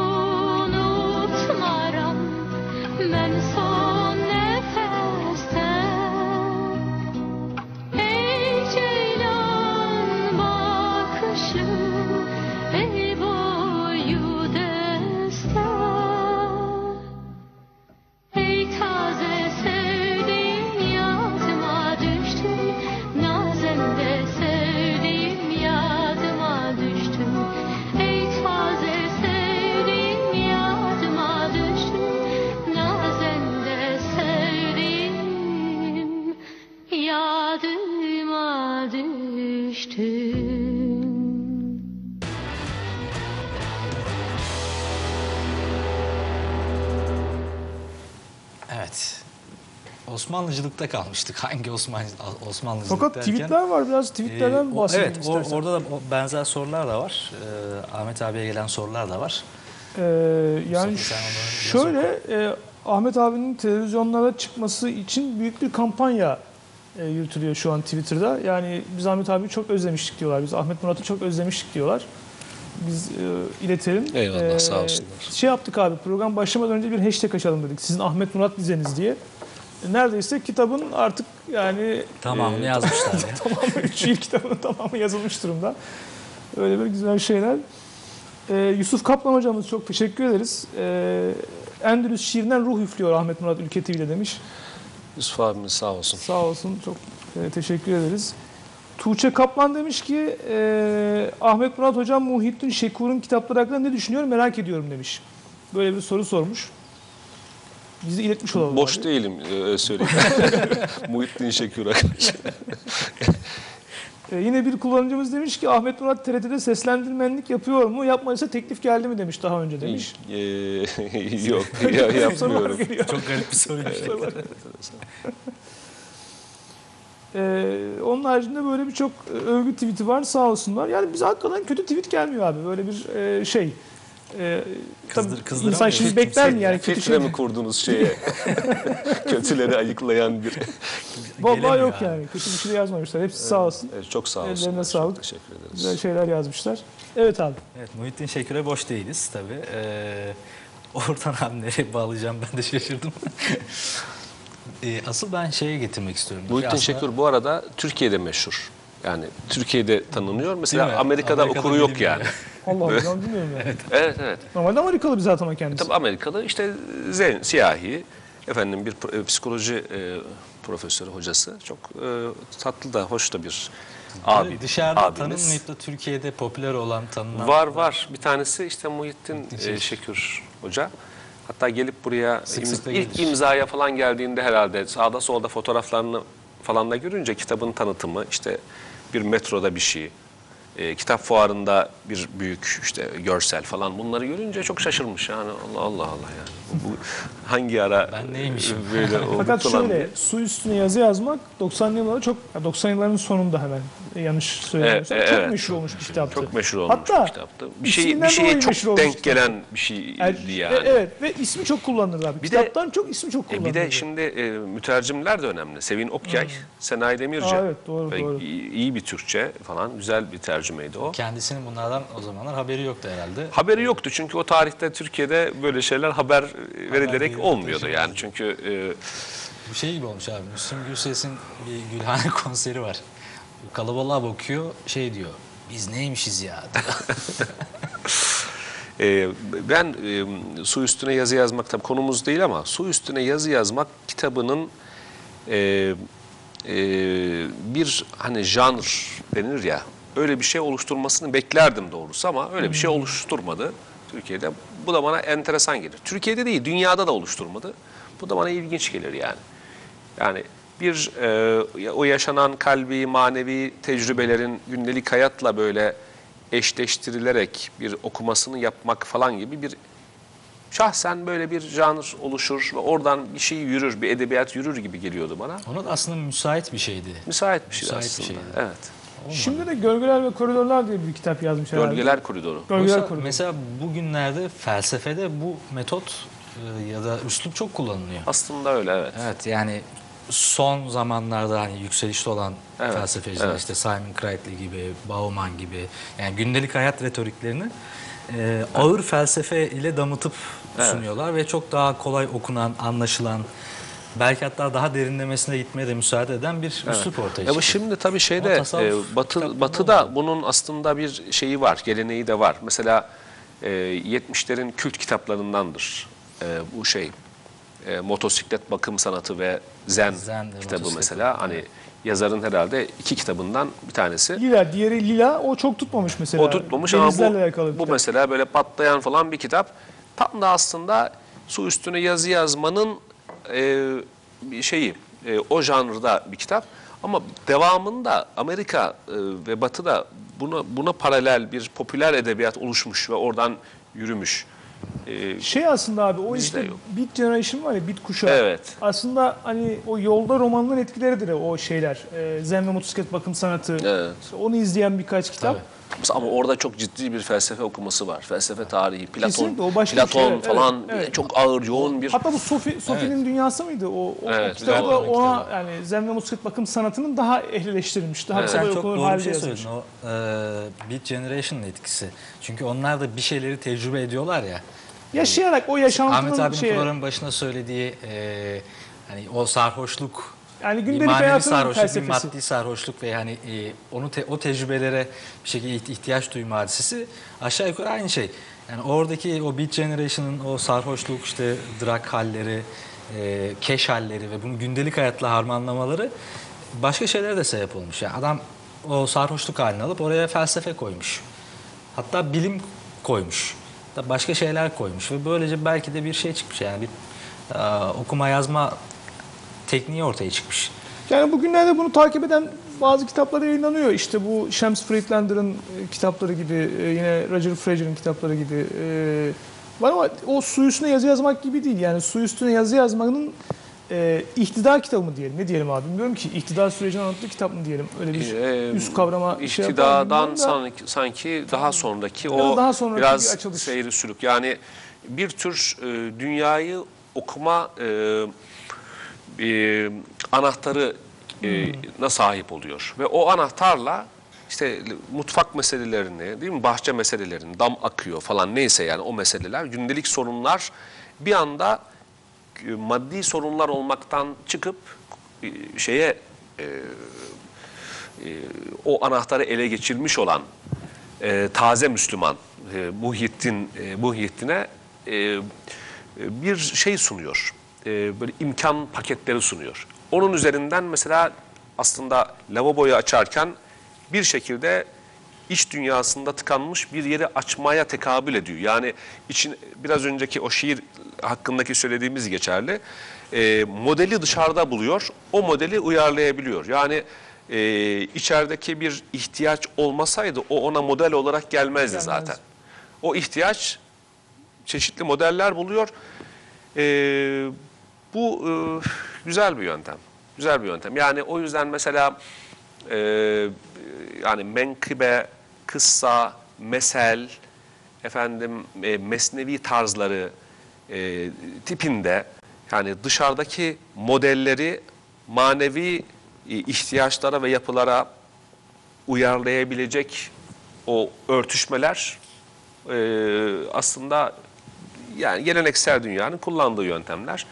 unutmaram ben son nefeste. Ey ceylan bakışın, ey boyu destan. Ey taze sevdiğim yadıma düştü. Nazende sevdiğim yadıma düştü. Ey taze sevdiğim yadıma düştü. Nazende sevdiğim yadıma düştü. Evet. Osmanlıcılıkta kalmıştık. Hangi Osman, Osmanlıcılık Fakat derken? tweetler var. Biraz tweetlerden Ee, o- bahsedelim Evet, o- istersen. orada da o benzer sorular da var. Ee, Ahmet abiye gelen sorular da var. Ee, yani Mustafa, sen onları biraz şöyle e, Ahmet abinin televizyonlara çıkması için büyük bir kampanya e, yürütülüyor şu an Twitter'da. Yani biz Ahmet abiyi çok özlemiştik diyorlar. Biz Ahmet Murat'ı çok özlemiştik diyorlar. Biz e, iletelim. Eyvallah, sağ olsunlar. Şey yaptık abi, program başlamadan önce bir hashtag açalım dedik. Sizin Ahmet Murat dizeniz diye. E, Neredeyse kitabın artık yani Tamamını e, yazmışlar ya. tamamı, üç yıl kitabının tamamı yazılmış durumda. Öyle bir güzel şeyler. Ee, Yusuf Kaplan hocamız çok teşekkür ederiz. Ee, Endülüs şiirinden ruh üflüyor Ahmet Murat Ülke T V'de demiş. Yusuf abimiz sağ olsun. Sağ olsun, çok e, teşekkür ederiz. Tuğçe Kaplan demiş ki e, Ahmet Murat hocam Muhittin Şekur'un kitapları hakkında ne düşünüyor merak ediyorum demiş. Böyle bir soru sormuş. Biz de iletmiş olalım. Boş abi. değilim e, söyleyeyim. Muhittin Şekür'e karşı. Ee, yine bir kullanıcımız demiş ki Ahmet Murat T R T'de seslendirmenlik yapıyor mu? Yapmadıysa teklif geldi mi demiş daha önce demiş. Ee, yok ya, yapmıyorum. Sorular geliyor. Çok garip bir soruymuş. Ee, onun haricinde böyle birçok e, övgü tweet'i var sağ olsunlar. Yani bize hakikaten kötü tweet gelmiyor abi. Böyle bir e, şey. E, tabii Kızdır- kızdıramıyor. insan şimdi Kimse- bekler mi yani kötü Filtre şey? mi kurdunuz şeye? Kötüleri ayıklayan bir... Vallahi Gelemiyor yok abi. yani. Kötü bir şey de yazmamışlar. Hepsi sağ olsun. Evet, çok sağ olsun. Ellerine Çok sağlık. teşekkür ederiz. Güzel şeyler yazmışlar. Evet abi. Evet, Muhittin Şekür'e boş değiliz tabii. Ee, oradan abi nereye bağlayacağım ben de şaşırdım. Ee, asıl ben şeye getirmek istiyorum. Muhittin Aslında- Şekür bu arada Türkiye'de meşhur. Yani Türkiye'de tanınıyor. Mesela Değil mi? Amerika'da, Amerika'da okuru yok bilinmiyor. yani. Allah Allah ben bilmiyorum yani. Evet evet. Normalde Amerikalı bir zat ama kendisi. Tabii Amerikalı işte zen, siyahi, efendim bir pro- e, psikoloji e, profesörü, hocası. Çok e, tatlı da, hoş da bir abi, Dışarıda abimiz. tanınmayıp da Türkiye'de popüler olan, tanınan... Var var. Bir tanesi işte Muhittin Muhittin e, Şekür. Şekür Hoca. Hatta gelip buraya Sık imz- sık da ilk gelir. imzaya falan geldiğinde herhalde sağda solda fotoğraflarını falan da görünce kitabın tanıtımı, işte bir metroda bir şey, e, kitap fuarında bir büyük işte görsel falan, bunları görünce çok şaşırmış yani. Allah Allah Allah yani. Bu hangi ara Ben neymişim? e, böyle Fakat oldu falan şöyle diye. su üstüne yazı yazmak doksanlı yıllarda çok ya doksan yılların sonunda hemen e, yanlış söylemiyorsam Evet, çok evet. meşhur olmuş bir kitaptı. Çok meşhur olmuş Hatta bir kitaptı. Bir şey isminden bir şeye dolayı çok meşhur olmuş denk kitap. gelen bir şeydi Yani, yani. e, evet ve ismi çok kullanılır abi. Bir de- Kitaptan çok ismi çok E kullanılır. bir de şimdi e, mütercimler de önemli. Sevin Okyay, Senay Demirci. Aa, evet, doğru, Ve doğru. iyi, iyi bir Türkçe falan, güzel bir tercümeydi o. Kendisinin bunlardan o zamanlar haberi yoktu herhalde. Haberi yoktu çünkü o tarihte Türkiye'de böyle şeyler haber verilerek değil, olmuyordu tabii. yani. Çünkü Bu şey gibi olmuş abi. Müslüm Gürses'in bir Gülhane konseri var. Kalabalığa bakıyor, şey diyor. Biz neymişiz ya? Ee, ben e, su üstüne yazı yazmak tabii konumuz değil ama su üstüne yazı yazmak kitabının e, e, bir hani janr denir ya, öyle bir şey oluşturmasını beklerdim doğrusu ama öyle bir şey oluşturmadı Türkiye'de. Bu da bana enteresan gelir. Türkiye'de değil, dünyada da oluşturmadı. Bu da bana ilginç gelir yani. Yani bir e, o yaşanan kalbi, manevi tecrübelerin gündelik hayatla böyle eşleştirilerek bir okumasını yapmak falan gibi bir şahsen böyle bir janr oluşur ve oradan bir şey yürür, bir edebiyat yürür gibi geliyordu bana. Ona da aslında müsait bir şeydi. Müsait bir şey Müsait bir aslında. şeydi. Evet. Şimdi de Gölgeler ve Koridorlar diye bir kitap yazmış herhalde. Gölgeler Koridoru. Gölgeler Mesela, Koridoru. mesela bugünlerde felsefede bu metot e, ya da üslup çok kullanılıyor. Aslında öyle, evet. Evet, yani son zamanlarda hani yükselişte olan Evet, felsefeciler evet. işte Simon Kreitley gibi, Bauman gibi yani gündelik hayat retoriklerini e, ağır felsefe ile damıtıp Evet. sunuyorlar ve çok daha kolay okunan, anlaşılan, belki hatta daha derinlemesine gitmeye de müsaade eden bir üslup ortaya Ya bu çıkıyor. şimdi tabii Ama şeyde tasavvuf e, Batı kitaplarında Batı'da olmuyor. bunun aslında bir şeyi var, geleneği de var. Mesela e, yetmişlerin kült kitaplarındandır e, bu şey. E, motosiklet bakım sanatı ve Zen, Zen de, kitabı motosiklet mesela. bakım, Hani evet. yazarın herhalde iki kitabından bir tanesi. Lila, diğeri Lila. O çok tutmamış mesela. O tutmamış ama Denizlerle bu, alakalı bir bu kitap. mesela böyle patlayan falan bir kitap. Tam da aslında su üstüne yazı yazmanın e, bir şeyi, e, o janrda bir kitap. Ama devamında Amerika e, ve Batı'da buna, buna paralel bir popüler edebiyat oluşmuş ve oradan yürümüş. E, Şey aslında abi o Bizde işte yok. Beat Generation var ya, Beat kuşağı. Evet. Aslında hani o yolda romanların etkileridir o şeyler. Ee, Zen ve motosiklet bakım sanatı. Evet. Onu izleyen birkaç kitap. Tabii. Ama orada çok ciddi bir felsefe okuması var. Felsefe tarihi, Platon, Kesinlikle, o başka bir Platon şey, evet, falan evet, evet. çok ağır, yoğun bir... Hatta bu Sofi, Sofi'nin dünyası mıydı? O, o, Evet, o kitabı evet, da o ona kitabı. yani Zen ve motosiklet bakım sanatının daha ehlileştirilmiş. Daha Evet. kolay Sen çok okunur doğru bir halde şey yazılmış. söyledin. O e, Beat Generation'ın etkisi. Çünkü onlar da bir şeyleri tecrübe ediyorlar ya. Yaşayarak o Ahmet yaşantının abinin şeye, programın başına söylediği e, hani o sarhoşluk, yani bir gündelik manevi hayatının sarhoşluk, bir felsefesi. maddi sarhoşluk ve yani e, onu te- o tecrübelere bir şekilde iht- ihtiyaç duyma hadisesi aşağı yukarı aynı şey. Yani oradaki o Beat Generation'ın o sarhoşluk, işte drug halleri, e, keş halleri ve bunu gündelik hayatla harmanlamaları başka şeylere de sebep olmuş. Yani adam o sarhoşluk halini alıp oraya felsefe koymuş. Hatta bilim koymuş. Da başka şeyler koymuş ve böylece belki de bir şey çıkmış. Yani bir e, okuma yazma tekniği ortaya çıkmış. Yani bugünlerde bunu takip eden bazı kitaplar yayınlanıyor. İşte bu Shams Friedlander'ın e, kitapları gibi, e, yine Roger Fraser'ın kitapları gibi e, var ama o su üstüne yazı yazmak gibi değil. Yani su üstüne yazı yazmanın e, ihtidar kitabı mı diyelim, ne diyelim abi bilmiyorum ki. İhtidar sürecini anlattığı kitap mı diyelim. Öyle bir Ee, üst kavrama şey yapar mı İhtidadan bilmiyorum da. sanki, sanki daha sonraki Biraz o daha sonraki biraz bir açılış. seyri sülük. Yani bir tür e, dünyayı okuma e, e, anahtarı e, na sahip oluyor. Ve o anahtarla işte mutfak meselelerini, değil mi? Bahçe meselelerini, dam akıyor falan neyse yani o meseleler, gündelik sorunlar bir anda e, maddi sorunlar olmaktan çıkıp e, şeye e, e, o anahtarı ele geçirmiş olan e, taze Müslüman e, Muhyiddin e, Muhyiddin'e e, e, bir şey sunuyor. E, böyle imkan paketleri sunuyor. Onun üzerinden mesela aslında lavaboyu açarken bir şekilde iç dünyasında tıkanmış bir yeri açmaya tekabül ediyor. Yani için biraz önceki o şiir hakkındaki söylediğimiz geçerli. E, modeli dışarıda buluyor, o modeli uyarlayabiliyor. Yani e, içerideki bir ihtiyaç olmasaydı o ona model olarak gelmezdi Gelmez. zaten. O ihtiyaç çeşitli modeller buluyor. E, bu e, güzel bir yöntem. Güzel bir yöntem. Yani o yüzden mesela e, yani menkıbe, kıssa, mesel, efendim e, mesnevi tarzları e, tipinde yani dışarıdaki modelleri manevi e, ihtiyaçlara ve yapılara uyarlayabilecek o örtüşmeler e, aslında yani geleneksel dünyanın kullandığı yöntemler.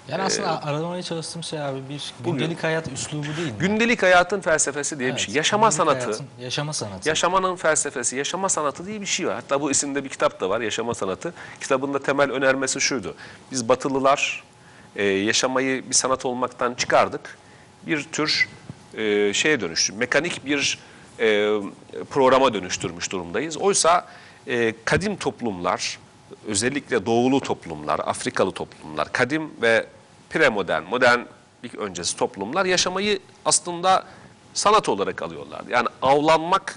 Yani aslında aramaya çalıştığım şey abi bir gündelik hayat üslubu değil mi? Gündelik hayatın felsefesi diye Evet, bir şey. Yaşama gündelik sanatı. hayatın yaşama sanatı. Yaşamanın felsefesi, yaşama sanatı diye bir şey var. Hatta bu isimde bir kitap da var, Yaşama Sanatı. Kitabın da temel önermesi şuydu. Biz Batılılar e, yaşamayı bir sanat olmaktan çıkardık. Bir tür e, şeye dönüştü, mekanik bir e, programa dönüştürmüş durumdayız. Oysa e, kadim toplumlar, özellikle doğulu toplumlar, Afrikalı toplumlar, kadim ve premodern, modernlik öncesi toplumlar yaşamayı aslında sanat olarak alıyorlardı. Yani avlanmak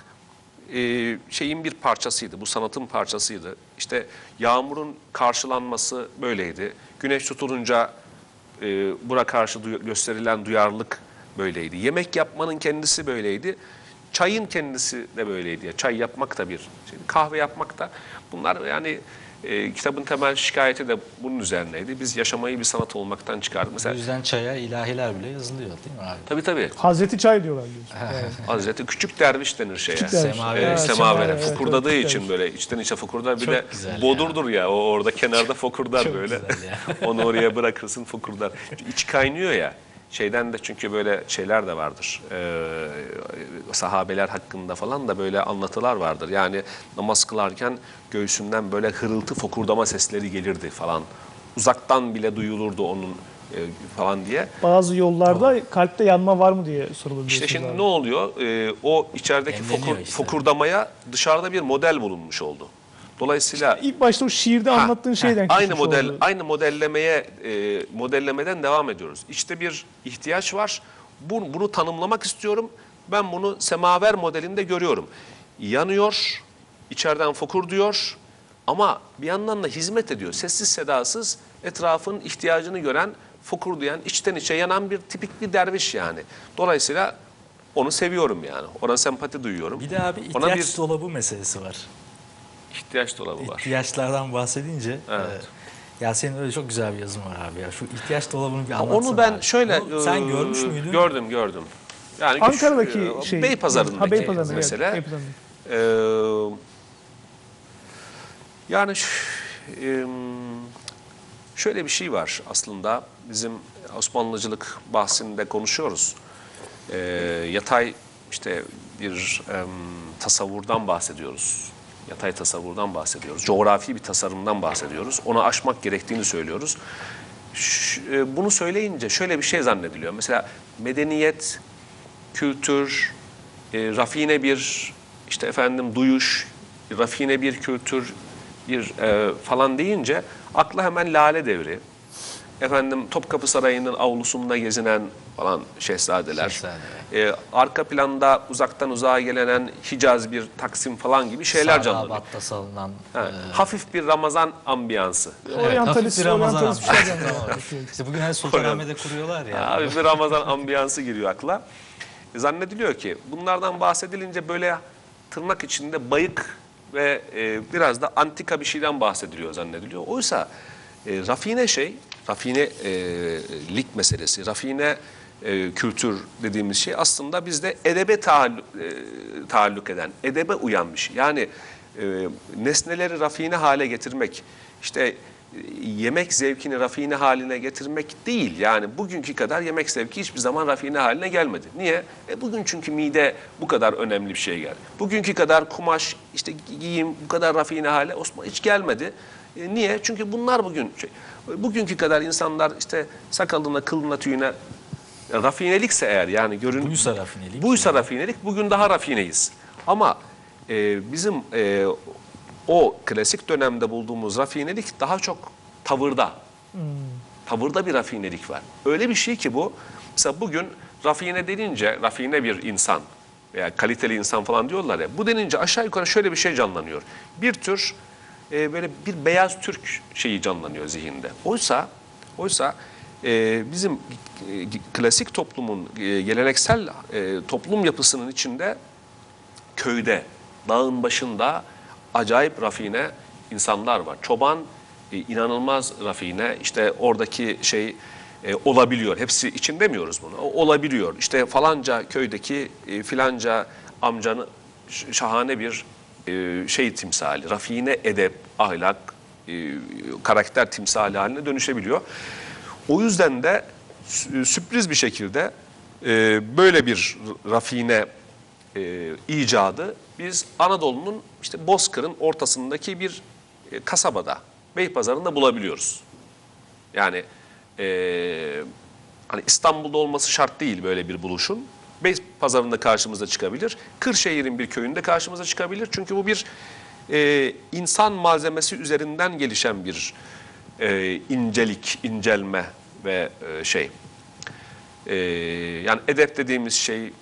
e, şeyin bir parçasıydı, bu sanatın parçasıydı. İşte yağmurun karşılanması böyleydi. Güneş tutulunca e, buna karşı duy- gösterilen duyarlılık böyleydi. Yemek yapmanın kendisi böyleydi. Çayın kendisi de böyleydi. Ya, çay yapmak da bir şey, kahve yapmak da. Bunlar yani e, kitabın temel şikayeti de bunun üzerineydi. Biz yaşamayı bir sanat olmaktan çıkardık. O Mesela yüzden çaya ilahiler bile yazılıyor değil mi abi? tabii tabii. Hazreti Çay diyorlar diyorsun. Evet. Hazreti Küçük Derviş denir şeye. Küçük derviş. Semaver. Evet, Evet, semavere. semaver, evet, Fokurdadığı evet, için derviş. böyle içten içe fokurdar. Bir Çok de güzel bodurdur ya. O orada kenarda fokurdar Çok böyle. güzel ya. Onu oraya bırakırsın fokurdar. İç kaynıyor ya. Şeyden de çünkü böyle şeyler de vardır. Ee, sahabeler hakkında falan da böyle anlatılar vardır. Yani namaz kılarken göğsünden böyle hırıltı fokurdama sesleri gelirdi falan. Uzaktan bile duyulurdu onun e, falan diye. Bazı yollarda kalpte yanma var mı diye sorulur. İşte diyorsunuz şimdi abi. ne oluyor? Ee, o içerideki Demleniyor fokur, işte. fokurdamaya dışarıda bir model bulunmuş oldu. Dolayısıyla İlk başta o şiirde Ha, anlattığın şeyden aynı çıkmış model oldu. aynı modellemeye e, modellemeden devam ediyoruz. İşte bir ihtiyaç var. Bu, bunu tanımlamak istiyorum. Ben bunu semaver modelinde görüyorum. Yanıyor, içeriden fokur diyor ama bir yandan da hizmet ediyor. Sessiz sedasız etrafın ihtiyacını gören, fokurdayan, içten içe yanan bir tipik bir derviş yani. Dolayısıyla onu seviyorum yani. Ona sempati duyuyorum. Bir de abi Ona ihtiyaç bir dolabı meselesi var. ihtiyaç dolabı var. İhtiyaçlardan bahsedince Evet. e, ya senin öyle çok güzel bir yazın var abi ya. Şu ihtiyaç dolabını bir Ama anlatsana. onu ben abi. şöyle Onu sen e, görmüş müydün? Gördüm, gördüm. Yani Ankara'daki şu, e, şey. Beypazarı'ndaki Ha, Beypazarı'nda, evet, mesele. Beypazarı'nda. Ee, yani ş- em, şöyle bir şey var aslında. Bizim Osmanlıcılık bahsinde konuşuyoruz. Ee, yatay işte bir em, tasavvurdan bahsediyoruz. Yatay tasavvurdan bahsediyoruz. Coğrafi bir tasarımdan bahsediyoruz. Onu aşmak gerektiğini söylüyoruz. Ş- e, bunu söyleyince şöyle bir şey zannediliyor. Mesela medeniyet, kültür, e, rafine bir işte efendim duyuş, rafine bir kültür, bir e, falan deyince akla hemen Lale Devri, efendim Topkapı Sarayı'nın avlusunda gezinen falan şehzadeler, Şehzadeler. e, arka planda uzaktan uzağa gelenen Hicaz bir Taksim falan gibi şeyler canlanıyor. Sadabat'ta salınan Ha, e, hafif bir Ramazan ambiyansı. Oryantalist, hafif bir Ramazan oryantalist bir şeyden bahsediyor. İşte bugün hani Sultanahmet'e kuruyorlar ya. Abi bir Ramazan ambiyansı giriyor akla. E, Zannediliyor ki bunlardan bahsedilince böyle tırnak içinde bayık ve e, biraz da antika bir şeyden bahsediliyor zannediliyor. Oysa e, rafine şey, rafine e, lik meselesi, rafine e, kültür dediğimiz şey aslında bizde edebe taalluk, e, taalluk eden, edebe uyan bir şey. Yani e, nesneleri rafine hale getirmek, işte yemek zevkini rafine haline getirmek değil. Yani bugünkü kadar yemek zevki hiçbir zaman rafine haline gelmedi. Niye? E bugün çünkü mide bu kadar önemli bir şey geldi. Bugünkü kadar kumaş, işte giyim bu kadar rafine hale Osmanlı hiç gelmedi. E niye? Çünkü bunlar bugün şey, bugünkü kadar insanlar işte sakalına, kılına, tüyüne rafinelikse eğer yani görün Buysa rafinelik. Buysa rafinelik bugün daha rafineyiz. Ama e, bizim e, o klasik dönemde bulduğumuz rafinelik daha çok tavırda. Tavırda bir rafinelik var. Öyle bir şey ki bu. Mesela bugün rafine denince, rafine bir insan veya kaliteli insan falan diyorlar ya. Bu denince aşağı yukarı şöyle bir şey canlanıyor. Bir tür e, böyle bir beyaz Türk şeyi canlanıyor zihinde. Oysa, oysa e, bizim e, klasik toplumun, e, geleneksel e, toplum yapısının içinde köyde, dağın başında acayip rafine insanlar var. Çoban e, inanılmaz rafine, işte oradaki şey e, olabiliyor. Hepsi için demiyoruz bunu. O, olabiliyor. İşte falanca köydeki e, filanca amcanın ş- şahane bir e, şey timsali, rafine edep, ahlak, e, karakter timsali haline dönüşebiliyor. o yüzden de sü- sürpriz bir şekilde e, böyle bir rafine e, icadı biz Anadolu'nun işte Bozkır'ın ortasındaki bir e, kasabada, Beypazarı'nda bulabiliyoruz. Yani e, hani İstanbul'da olması şart değil böyle bir buluşun. Beypazarı'nda karşımıza çıkabilir. Kırşehir'in bir köyünde karşımıza çıkabilir. Çünkü bu bir e, insan malzemesi üzerinden gelişen bir e, incelik, incelme ve e, şey. E, yani edep dediğimiz şey e,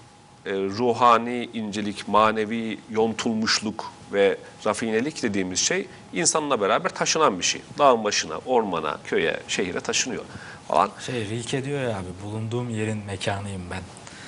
ruhani incelik, manevi yontulmuşluk ve rafinelik dediğimiz şey insanla beraber taşınan bir şey. Dağın başına, ormana, köye, şehire taşınıyor falan. Şey Rilke diyor ya abi, bulunduğum yerin mekanıyım ben.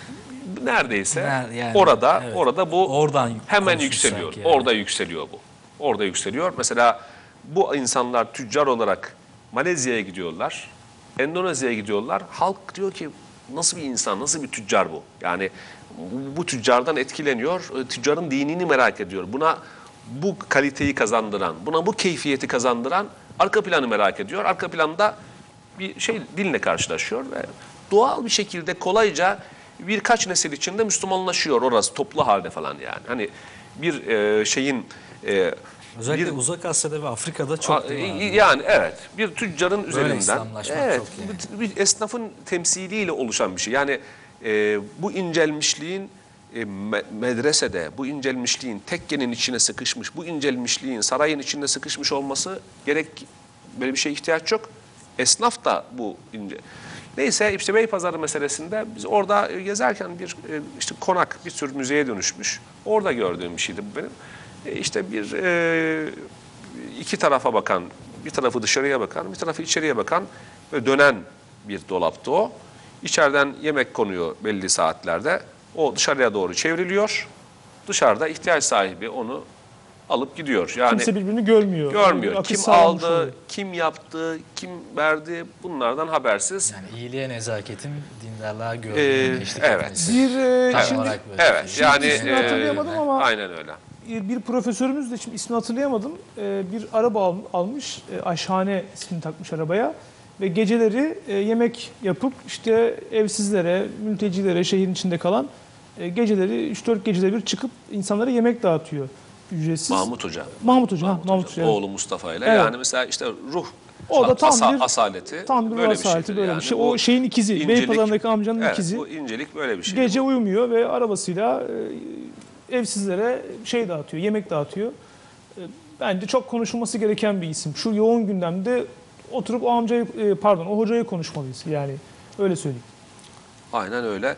Neredeyse Ner- yani, orada evet. orada bu Oradan hemen konuşursak yükseliyor. yani. Orada yükseliyor bu. Orada yükseliyor. Mesela bu insanlar tüccar olarak Malezya'ya gidiyorlar. Endonezya'ya gidiyorlar. Halk diyor ki nasıl bir insan, nasıl bir tüccar bu? Yani bu, bu tüccardan etkileniyor. e, Tüccarın dinini merak ediyor. Buna bu kaliteyi kazandıran, buna bu keyfiyeti kazandıran arka planı merak ediyor. Arka planda bir şey dinle karşılaşıyor ve doğal bir şekilde kolayca birkaç nesil içinde Müslümanlaşıyor orası toplu halde falan yani. Hani bir e, şeyin e, Özellikle bir, Uzak Asya'da ve Afrika'da çok A- değil mi abi? yani evet bir tüccarın üzerinden İslamlaşmak evet çok yani. bir, bir esnafın temsiliyle oluşan bir şey. Yani e, bu incelmişliğin e, me- medresede bu incelmişliğin tekkenin içine sıkışmış, bu incelmişliğin sarayın içinde sıkışmış olması gerek böyle bir şeye ihtiyaç yok. Esnaf da bu ince. Neyse işte Beypazarı meselesinde biz orada gezerken bir e, işte konak bir tür müzeye dönüşmüş. Orada gördüğüm bir şeydi bu benim. E, işte bir e, iki tarafa bakan, bir tarafı dışarıya bakan, bir tarafı içeriye bakan ve dönen bir dolaptı o. İçeriden yemek konuyor belli saatlerde. O dışarıya doğru çevriliyor. Dışarıda ihtiyaç sahibi onu alıp gidiyor. Yani Kimse birbirini görmüyor. görmüyor. Yani bir akış Kim sağlanmış aldı, oluyor. kim yaptı, kim verdi bunlardan habersiz. Yani iyiliğe nezaketin dindarlığa Ee, gördüğün eşlik evet. etmesi. Bir e, Tam şimdi olarak böyle. Evet Şimdi yani ismini e, hatırlayamadım ama- aynen öyle. bir profesörümüz de şimdi ismini hatırlayamadım. e, Bir araba al- almış. e, Aşhane ismini takmış arabaya. Ve geceleri e, yemek yapıp işte evsizlere, mültecilere, şehrin içinde kalan e, geceleri üç dört gecede bir çıkıp insanlara yemek dağıtıyor. Ücretsiz. Mahmut Hoca. Mahmut Hoca. ha, Mahmut Mahmut Hoca. Hoca, evet. Oğlu Mustafa ile. Evet. Yani mesela işte ruh O da tam asa- bir- asaleti Tam bir böyle asaleti şeydir böyle yani. bir şey. Bu O şeyin ikizi. incelik- Beypazarı'ndaki amcanın evet, ikizi. bu incelik böyle bir şey. Gece uyumuyor ve arabasıyla e, evsizlere şey dağıtıyor, yemek dağıtıyor. E, Bence çok konuşulması gereken bir isim. Şu yoğun gündemde oturup o amcayı, e, pardon o hocayı konuşmalıyız. Yani öyle söyleyeyim. Aynen öyle.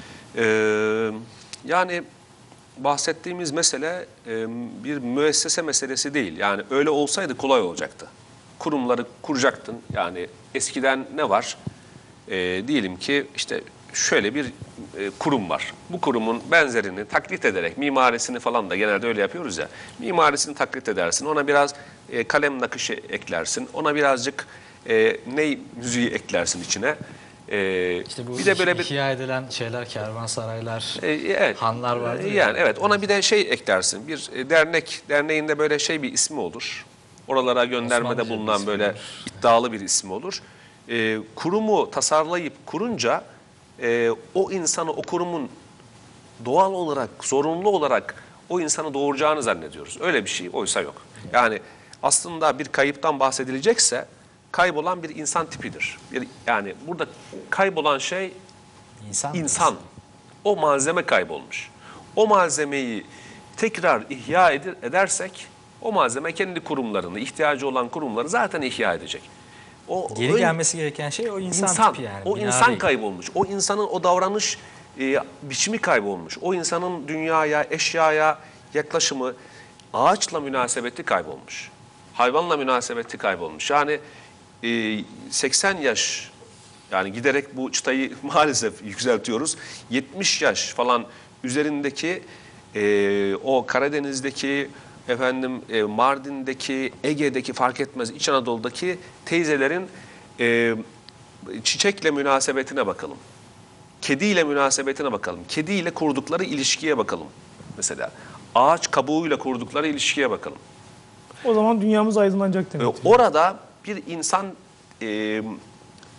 Ee, yani bahsettiğimiz mesele e, bir müessese meselesi değil. Yani öyle olsaydı kolay olacaktı. Kurumları kuracaktın. Yani eskiden ne var? Ee, diyelim ki işte şöyle bir e, kurum var. Bu kurumun benzerini taklit ederek, mimarisini falan da genelde öyle yapıyoruz ya. Mimarisini taklit edersin. Ona biraz e, kalem nakışı eklersin. Ona birazcık e, ney müziği eklersin içine. E, İşte bu bir de böyle bir ihya edilen şeyler, kervansaraylar, e, evet. hanlar vardır E, ya. Yani evet ona bir de şey eklersin. Bir e, dernek, derneğinde böyle şey bir ismi olur. Oralara göndermede Osmanlıca bir bulunan ismi böyle olur. iddialı bir ismi olur. E, kurumu tasarlayıp kurunca e, o insanı o kurumun doğal olarak, zorunlu olarak o insanı doğuracağını zannediyoruz. Öyle bir şey oysa yok. Yani aslında bir kayıptan bahsedilecekse kaybolan bir insan tipidir. Bir, yani burada kaybolan şey İnsan. İnsan. O malzeme kaybolmuş. O malzemeyi tekrar ihya eder, edersek o malzeme kendi kurumlarını, ihtiyacı olan kurumları zaten ihya edecek. O Geri ön- gelmesi gereken şey o insan, insan, tipi yani. o bina insan değil. kaybolmuş. O insanın o davranış e, biçimi kaybolmuş. O insanın dünyaya, eşyaya yaklaşımı, ağaçla münasebeti kaybolmuş. Hayvanla münasebeti kaybolmuş. Yani e, seksen yaş yani giderek bu çıtayı maalesef yükseltiyoruz. yetmiş yaş falan üzerindeki e, o Karadeniz'deki efendim e, Mardin'deki, Ege'deki fark etmez İç Anadolu'daki teyzelerin e, çiçekle münasebetine bakalım. Kediyle münasebetine bakalım. Kediyle kurdukları ilişkiye bakalım mesela. Ağaç kabuğuyla kurdukları ilişkiye bakalım. O zaman dünyamız aydınlanacak E, demek. Orada bir insan e,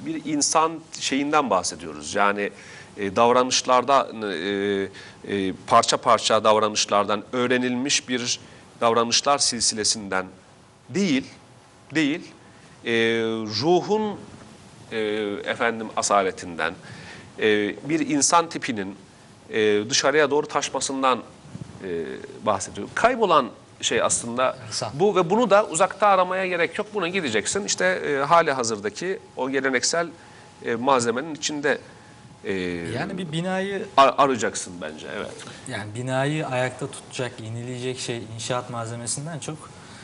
bir insan şeyinden bahsediyoruz. Yani e, davranışlarda e, e, parça parça davranışlardan öğrenilmiş bir davranışlar silsilesinden değil, değil e, ruhun e, efendim asaletinden e, bir insan tipinin e, dışarıya doğru taşmasından e, bahsediyor. Kaybolan şey aslında İnsan. bu ve bunu da uzakta aramaya gerek yok. Buna gideceksin. İşte e, hali hazırdaki o geleneksel e, malzemenin içinde e, Yani bir binayı ar- arayacaksın bence. Evet. yani binayı ayakta tutacak, yenileyecek şey inşaat malzemesinden çok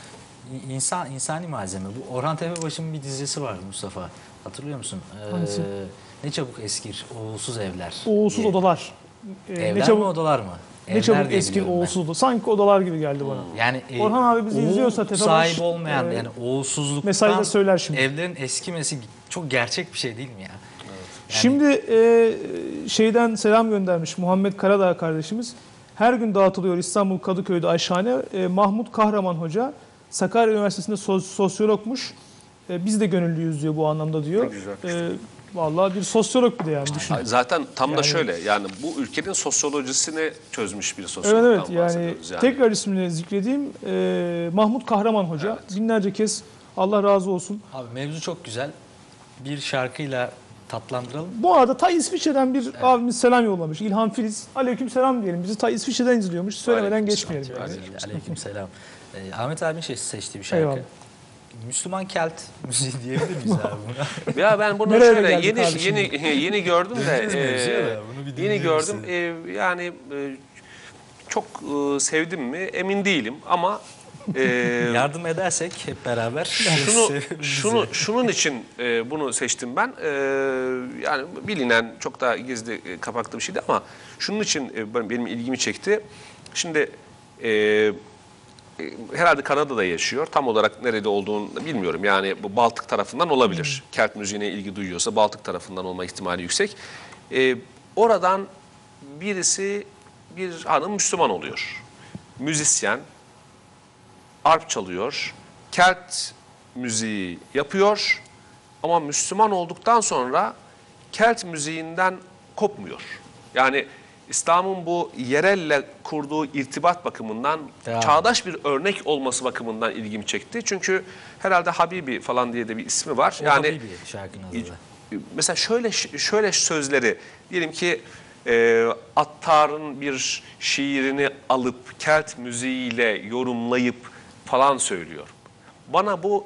i- insan insani malzeme. Bu Orhan Tepebaşı'nın bir dizisi vardı Mustafa. Hatırlıyor musun? Ee, Hangisi? Ne çabuk eskir oğulsuz evler. Oğulsuz diye. odalar. Ee, Evler ne çabuk, mi odalar mı? ne Evler çabuk diye eski biliyorum ben. oğulsuz oda. Sanki odalar gibi geldi bana. Yani e, Orhan abi bizi oğul izliyorsa Tepebaş, sahibi olmayan e, yani oğulsuzluktan mesajda söyler şimdi. evlerin eskimesi çok gerçek bir şey değil mi ya? Yani- Şimdi e, şeyden selam göndermiş Muhammed Karadağ kardeşimiz. Her gün dağıtılıyor İstanbul Kadıköy'de Ayşhane. E, Mahmut Kahraman Hoca Sakarya Üniversitesi'nde sos- sosyologmuş. E, biz de gönüllüyüz diyor bu anlamda diyor. Ne güzel. E, vallahi bir sosyolog bir de yani düşün. Zaten tam da Yani- şöyle yani bu ülkenin sosyolojisini çözmüş bir sosyologdan Evet evet yani, bahsediyoruz yani. tekrar ismini zikredeyim. E, Mahmut Kahraman Hoca. Binlerce kez Allah razı olsun. Abi mevzu çok güzel. Bir şarkıyla tatlandıralım. Bu arada ta İsviçre'den bir abimiz selam yollamış. İlhan Filiz. Aleyküm selam diyelim. Bizi ta İsviçre'den izliyormuş. Söylemeden Aleykümselam. geçmeyelim yani. Aleyküm selam. Ee, Ahmet abinin şey seçtiği bir şarkı. Eyvallah. Müslüman Kelt müziği diyebilir miyiz abi buna? Ya ben bunu Nereye şöyle geldik yeni abi şimdi? yeni yeni gördüm de Döneceğiz mevzuya e, da, bunu bir yeni dinleyelim gördüm size. e, yani e, çok e, sevdim mi emin değilim ama e, Yardım edersek hep beraber. şunu severiz şunu ya. şunun için e, bunu seçtim ben. E, yani bilinen çok da gizli e, kapaklı bir şeydi ama şunun için e, ben- benim ilgimi çekti. Şimdi e, e, herhalde Kanada'da yaşıyor. Tam olarak nerede olduğunu da bilmiyorum. Yani bu Baltık tarafından olabilir. Kelt müziğine ilgi duyuyorsa Baltık tarafından olma ihtimali yüksek. E, oradan birisi bir hanım Müslüman oluyor. Müzisyen, arp çalıyor, Kelt müziği yapıyor ama Müslüman olduktan sonra Kelt müziğinden kopmuyor. Yani İslam'ın bu yerelle kurduğu irtibat bakımından, Ya. çağdaş bir örnek olması bakımından ilgimi çekti. Çünkü herhalde Habibi falan diye de bir ismi var. O yani Habibi şarkının adı da. mesela şöyle şöyle sözleri diyelim ki e, Attar'ın bir şiirini alıp Kelt müziğiyle yorumlayıp falan söylüyor. Bana bu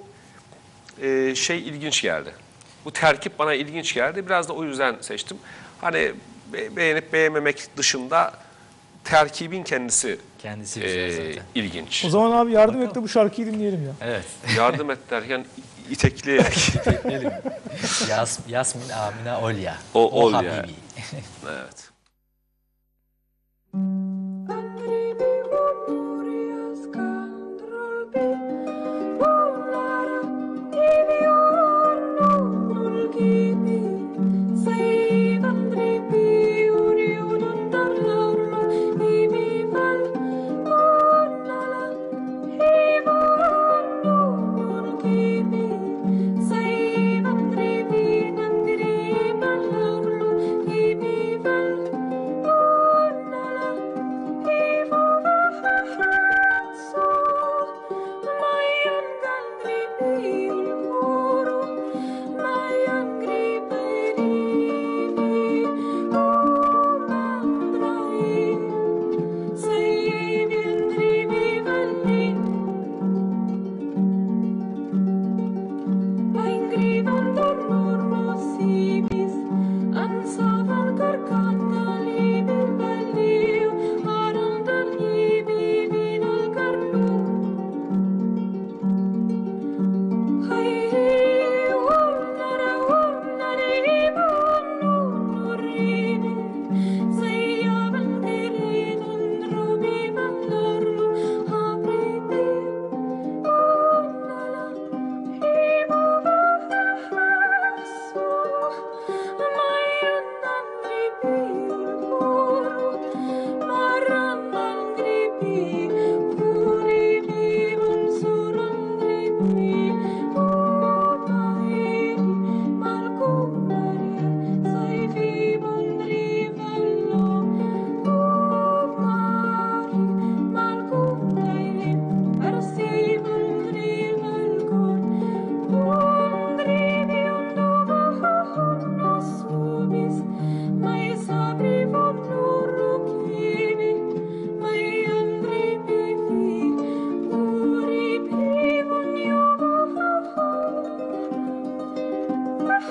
e, şey ilginç geldi. Bu terkip bana ilginç geldi. Biraz da o yüzden seçtim. Hani be- beğenip beğenmemek dışında terkibin kendisi Kendisi güzel e, zaten. ilginç. O zaman abi yardım et de bu şarkıyı dinleyelim ya. Evet. Yardım et derken itekleyerek. Bekleyelim. Yas, Yasmin Amina Olya. O- Olya. Habibi. Evet. Oh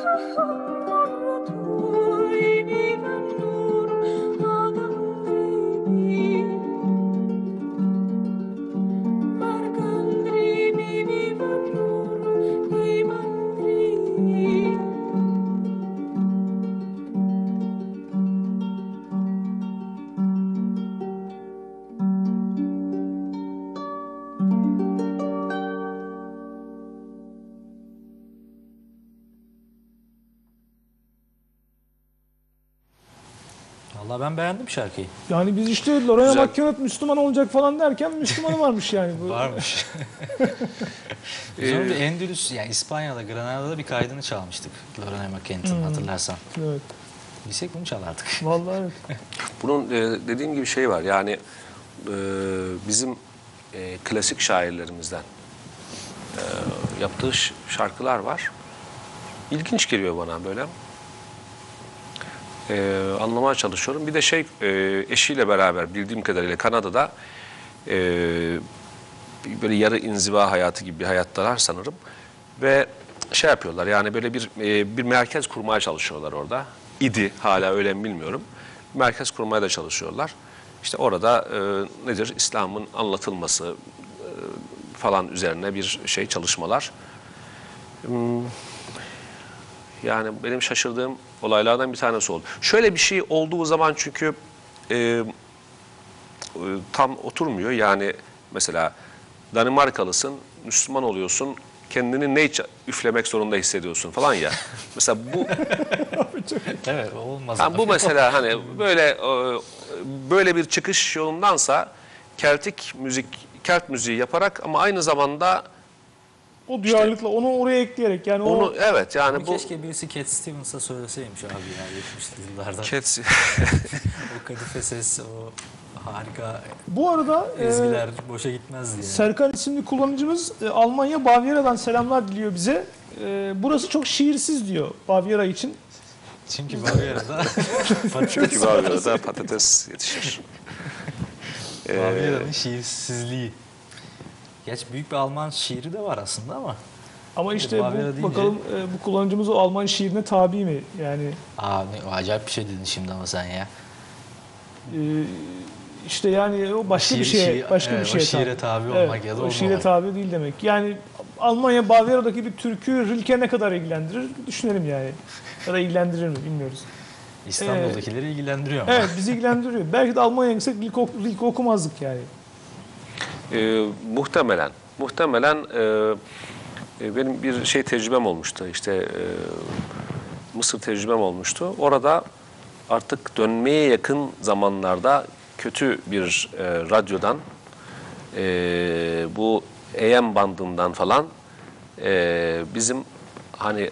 Vallahi ben beğendim şarkıyı. Yani biz işte Lorena Güzel. McKenna Müslüman olacak falan derken Müslümanı varmış yani. Bu. Varmış. Biz onu bir Endülüs, yani İspanya'da, Granada'da bir kaydını çalmıştık. Lorena McKennitt'in hatırlarsan. Evet. Bilsek bunu çalardık. Vallahi evet. Bunun e, dediğim gibi şey var yani e, bizim e, klasik şairlerimizden e, yaptığı ş- şarkılar var. İlginç geliyor bana böyle. E, anlamaya çalışıyorum. Bir de şey e, eşiyle beraber bildiğim kadarıyla Kanada'da e, böyle yarı inziva hayatı gibi bir hayattalar sanırım. Ve şey yapıyorlar yani böyle bir e, bir merkez kurmaya çalışıyorlar orada. İdi hala öyle mi bilmiyorum. Merkez kurmaya da çalışıyorlar. İşte orada e, nedir İslam'ın anlatılması e, falan üzerine bir şey çalışmalar. Hmm, yani benim şaşırdığım olaylardan bir tanesi oldu. Şöyle bir şey olduğu zaman çünkü e, e, tam oturmuyor. Yani mesela Danimarkalısın, Müslüman oluyorsun, kendini ne üflemek zorunda hissediyorsun falan ya. Mesela bu Evet, olmaz. ha, bu mesela hani böyle e, böyle bir çıkış yolundansa Keltik müzik, Kelt müziği yaparak ama aynı zamanda O duyarlılıkla onu oraya ekleyerek yani onu o evet yani Bunu bu keşke birisi Cat Stevens'a söyleseymiş abi ya yetmişli yıllarda. Cats O kadife ses, o harika bu arada e, ezgiler boşa gitmezdi yani. Serkan isimli kullanıcımız e, Almanya Bavyera'dan selamlar diliyor bize. E, burası çok şiirsiz diyor Bavyera için. Çünkü Bavyera'da patates, çünkü Bavyera'da patates yetişir. Bavyera'nın şiirsizliği. Gerçi büyük bir Alman şiiri de var aslında ama. Ama işte Bavyera bu, deyince- bakalım e, bu kullanıcımız o Alman şiirine tabi mi? Yani Aa ne acayip bir şey dedin şimdi ama sen ya. e, işte yani o başka bir Şiir- şeye şiir- başka evet, bir o şeye şiire tabi olmak ya da o şiire olmamak. tabi değil demek. Yani Almanya Bavyera'daki bir türkü Rilke ne kadar ilgilendirir düşünelim yani. Ya da ilgilendirir mi bilmiyoruz. İstanbul'dakileri ilgilendiriyor ama. Evet bizi ilgilendiriyor. Belki de Almanya'ya gitsek Rilke, ok- Rilke okumazdık yani. Ee, muhtemelen, muhtemelen e, e, benim bir şey tecrübem olmuştu. İşte e, Mısır tecrübem olmuştu. Orada artık dönmeye yakın zamanlarda kötü bir e, radyodan, e, bu A M bandından falan e, bizim hani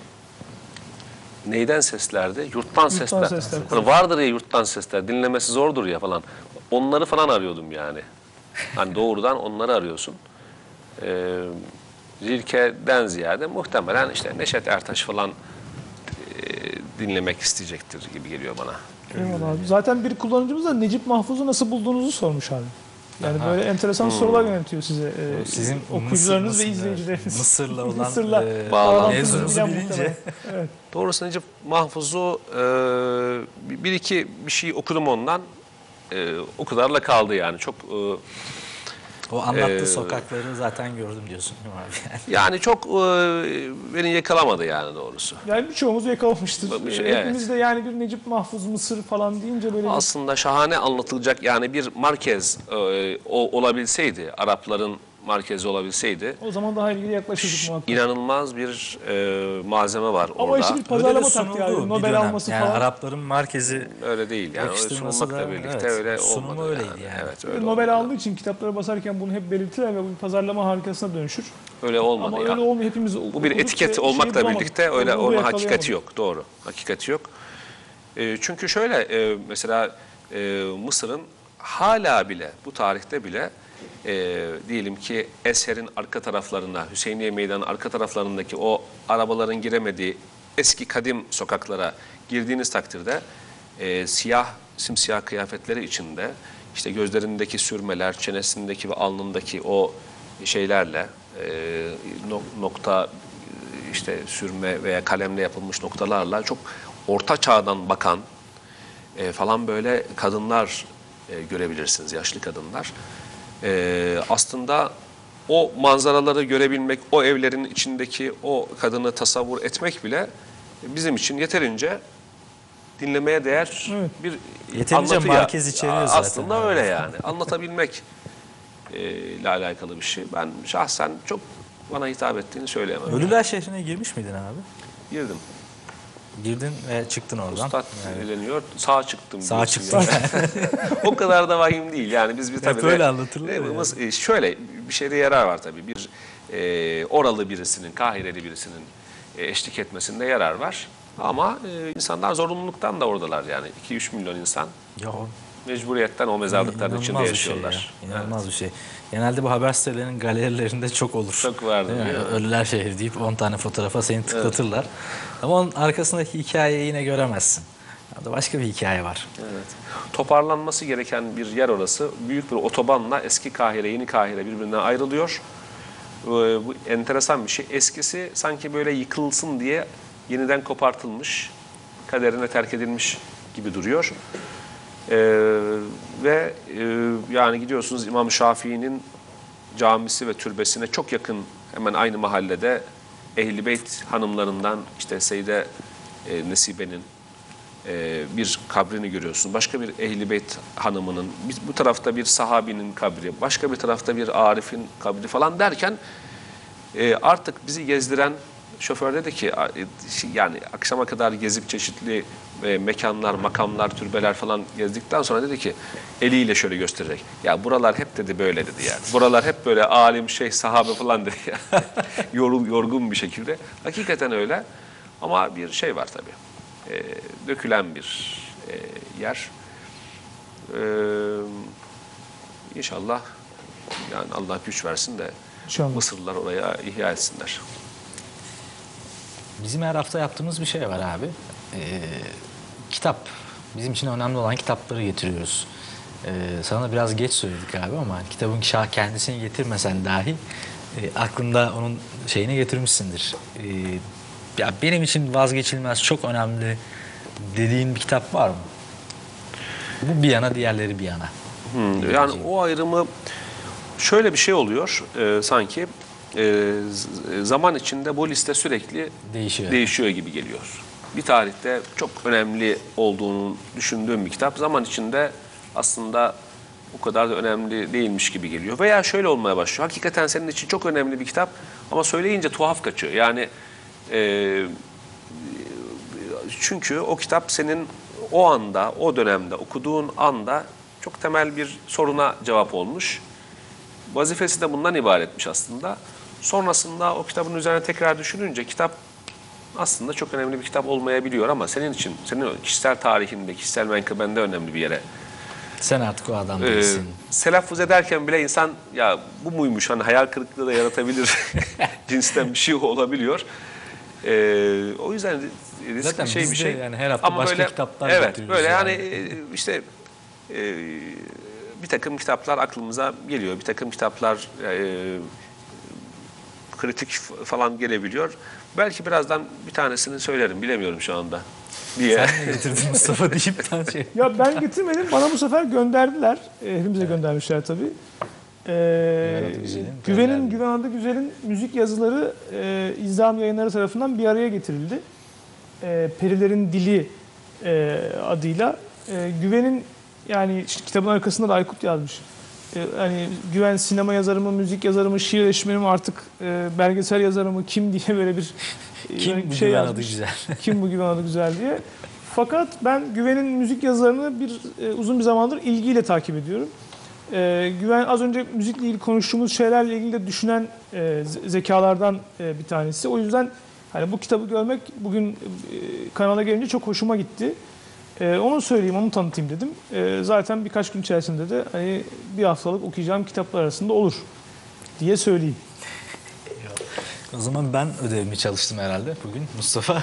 neyden seslerdi? Yurttan, sesler. sesler. Hani vardır ya yurttan sesler, dinlemesi zordur ya falan. Onları falan arıyordum yani. Hani doğrudan onları arıyorsun. Ee, Rilke'den ziyade muhtemelen işte Neşet Ertaş falan e, dinlemek isteyecektir gibi geliyor bana. Eyvallah abi. Zaten bir kullanıcımız da Necip Mahfuz'u nasıl bulduğunuzu sormuş abi. Yani Aha. böyle enteresan sorular yöneltiyor size. e, Sizin okuyucularınız Mısır- ve Mısır- izleyicileriniz. Mısır'la olan Mısır'la e, bağlantınızı mevzunuzu bilen bilince muhtemelen. Evet. Doğrusu Necip Mahfuz'u e, bir iki bir şey okudum ondan. E, o kadarla kaldı yani. Çok e, o anlattığı Ee, sokakları zaten gördüm diyorsun değil mi abi? Yani. yani çok e, beni yakalamadı yani doğrusu. Yani birçoğumuz yakalamıştır. Bir şey, E, Hepimiz de yani bir Necip Mahfuz, Mısır falan deyince böyle bir... Aslında şahane anlatılacak yani bir merkez e, o, olabilseydi, Arapların merkezi olabilseydi O zaman daha ilgili yaklaşırdık muhakkak. inanılmaz bir e, malzeme var Ama orada. işte bir Öyle de pazarlama sunuldu taktiği abi. bir Nobel dönem. alması yani falan. Arapların merkezi Öyle değil yani öyle yakıştırması sunulmakla da, birlikte evet, öyle sunumu olmadı öyleydi yani. yani. Evet, öyle Nobel olmadı. aldığı için kitaplara basarken bunu hep belirtiler ve bu bir pazarlama harikasına dönüşür. Öyle olmadı Ama ya. öyle olmuyor. Hepimiz Bu bir etiket olmakla birlikte öyle onun hakikati yok. Doğru. Hakikati yok. E, çünkü şöyle e, mesela e, Mısır'ın hala bile bu tarihte bile e, diyelim ki Esher'in arka taraflarına, Hüseyniye Meydanı'nın arka taraflarındaki o arabaların giremediği eski kadim sokaklara girdiğiniz takdirde e, siyah, simsiyah kıyafetleri içinde işte gözlerindeki sürmeler, çenesindeki ve alnındaki o şeylerle e, no- nokta işte sürme veya kalemle yapılmış noktalarla çok orta çağdan bakan e, falan böyle kadınlar e, görebilirsiniz, yaşlı kadınlar. E, aslında o manzaraları görebilmek, o evlerin içindeki o kadını tasavvur etmek bile bizim için yeterince dinlemeye değer Evet. bir Yeterince anlatı ya. merkez içeriyor zaten. Aslında öyle yani. Anlatabilmek e, ile alakalı bir şey. Ben şahsen çok bana hitap ettiğini söyleyemem. Ölüler şehrine girmiş miydin abi? Girdim. Girdin ve çıktın oradan. Ustad deniyor. Sağa çıktım. Sağa diyorsun çıktın. yani. O kadar da vahim değil. Yani biz bir tabii böyle de- anlatılır ya. Mıs- e, Şöyle bir şeyde yarar var tabii. Bir e, oralı birisinin, Kahireli birisinin e, eşlik etmesinde yarar var. Ama e, insanlar zorunluluktan da oradalar yani. iki üç milyon insan Ya o mecburiyetten o mezarlıkların içinde İnanılmaz bir şey yaşıyorlar. ya, İnanılmaz bir şey. Genelde bu haber sitelerinin galerilerinde çok olur. Çok vardır, Değil mi? değil mi? Ölüler şehri deyip on tane fotoğrafa seni tıklatırlar. Ama onun arkasındaki hikayeyi yine göremezsin. Orada başka bir hikaye var. Evet. Toparlanması gereken bir yer orası. Büyük bir otobanla eski Kahire, yeni Kahire birbirinden ayrılıyor. Ee, Bu enteresan bir şey. Eskisi sanki böyle yıkılsın diye yeniden kopartılmış, kaderine terk edilmiş gibi duruyor. Ee, ve e, yani gidiyorsunuz İmam Şafii'nin camisi ve türbesine çok yakın, hemen aynı mahallede Ehl-i Beyt hanımlarından işte Seyde e, Nesibe'nin e, bir kabrini görüyorsunuz. Başka bir Ehl-i Beyt hanımının, biz bu tarafta bir sahabinin kabri, başka bir tarafta bir Arif'in kabri falan derken e, artık bizi gezdiren şoför dedi ki e, yani akşama kadar gezip çeşitli e, mekanlar, makamlar, türbeler falan gezdikten sonra dedi ki eliyle şöyle göstererek ya buralar hep dedi böyle dedi yani. Buralar hep böyle alim, şeyh, sahabe falan dedi ya. Yorul, yorgun bir şekilde. Hakikaten öyle ama bir şey var tabii. E, dökülen bir e, yer. E, inşallah yani Allah güç versin de İnşallah. Mısırlılar oraya ihya etsinler. Bizim her hafta yaptığımız bir şey var abi. Ee, kitap. Bizim için önemli olan kitapları getiriyoruz. Ee, sana biraz geç söyledik abi ama kitabın şah kendisini getirmesen dahi e, aklında onun şeyini getirmişsindir. Ee, ya benim için vazgeçilmez, çok önemli dediğin bir kitap var mı? Bu bir yana, diğerleri bir yana. Hmm, yani o ayrımı şöyle bir şey oluyor e, sanki e, z- zaman içinde bu liste sürekli Değişiyor. değişiyor gibi geliyor. Bir tarihte çok önemli olduğunu düşündüğüm bir kitap zaman içinde aslında o kadar da önemli değilmiş gibi geliyor. Veya şöyle olmaya başlıyor. Hakikaten senin için çok önemli bir kitap ama söyleyince tuhaf kaçıyor. Yani e, çünkü o kitap senin o anda, o dönemde okuduğun anda çok temel bir soruna cevap olmuş. Vazifesi de bundan ibaretmiş aslında. Sonrasında o kitabın üzerine tekrar düşününce kitap aslında çok önemli bir kitap olmayabiliyor ama senin için, senin kişisel tarihinde, kişisel menkıbende önemli bir yere. Sen artık o adam Ee, değilsin. Selaffuz ederken bile insan ya bu muymuş hani hayal kırıklığı da yaratabilir cinsten bir şey olabiliyor. Ee, o yüzden riskli Zaten şey biz bir de şey. yani her hafta başka kitaplar evet, getiriyoruz böyle yani, yani. e, işte e, bir takım kitaplar aklımıza geliyor. Bir takım kitaplar e, kritik falan gelebiliyor. Belki birazdan bir tanesini söylerim bilemiyorum şu anda diye. Sen ne getirdin Mustafa deyip ben şey... Ya ben getirmedim. Bana bu sefer gönderdiler. E, hepimize göndermişler tabii. E, Adı Güzel'in Güven'in, gönderdi. Güven adı Güzel'in müzik yazıları e, İzdiham Yayınları tarafından bir araya getirildi. E, Perilerin Dili e, adıyla. E, Güven'in yani işte kitabın arkasında da Aykut yazmış. E, hani Güven sinema yazarı mı, müzik yazarı mı, şiir eşmeni mi artık e, belgesel yazarı mı, kim diye böyle bir e, Kim bu şey Güven adı yazmış. güzel? Kim bu Güven adı güzel diye. Fakat ben Güven'in müzik yazılarını bir e, uzun bir zamandır ilgiyle takip ediyorum. E, Güven az önce müzikle ilgili konuştuğumuz şeylerle ilgili de düşünen e, ze- zekalardan e, bir tanesi. O yüzden hani bu kitabı görmek bugün e, kanala gelince çok hoşuma gitti. E, onu söyleyeyim, onu tanıtayım dedim. E, zaten birkaç gün içerisinde de hani bir haftalık okuyacağım kitaplar arasında olur diye söyleyeyim. O zaman ben ödevimi çalıştım herhalde bugün Mustafa.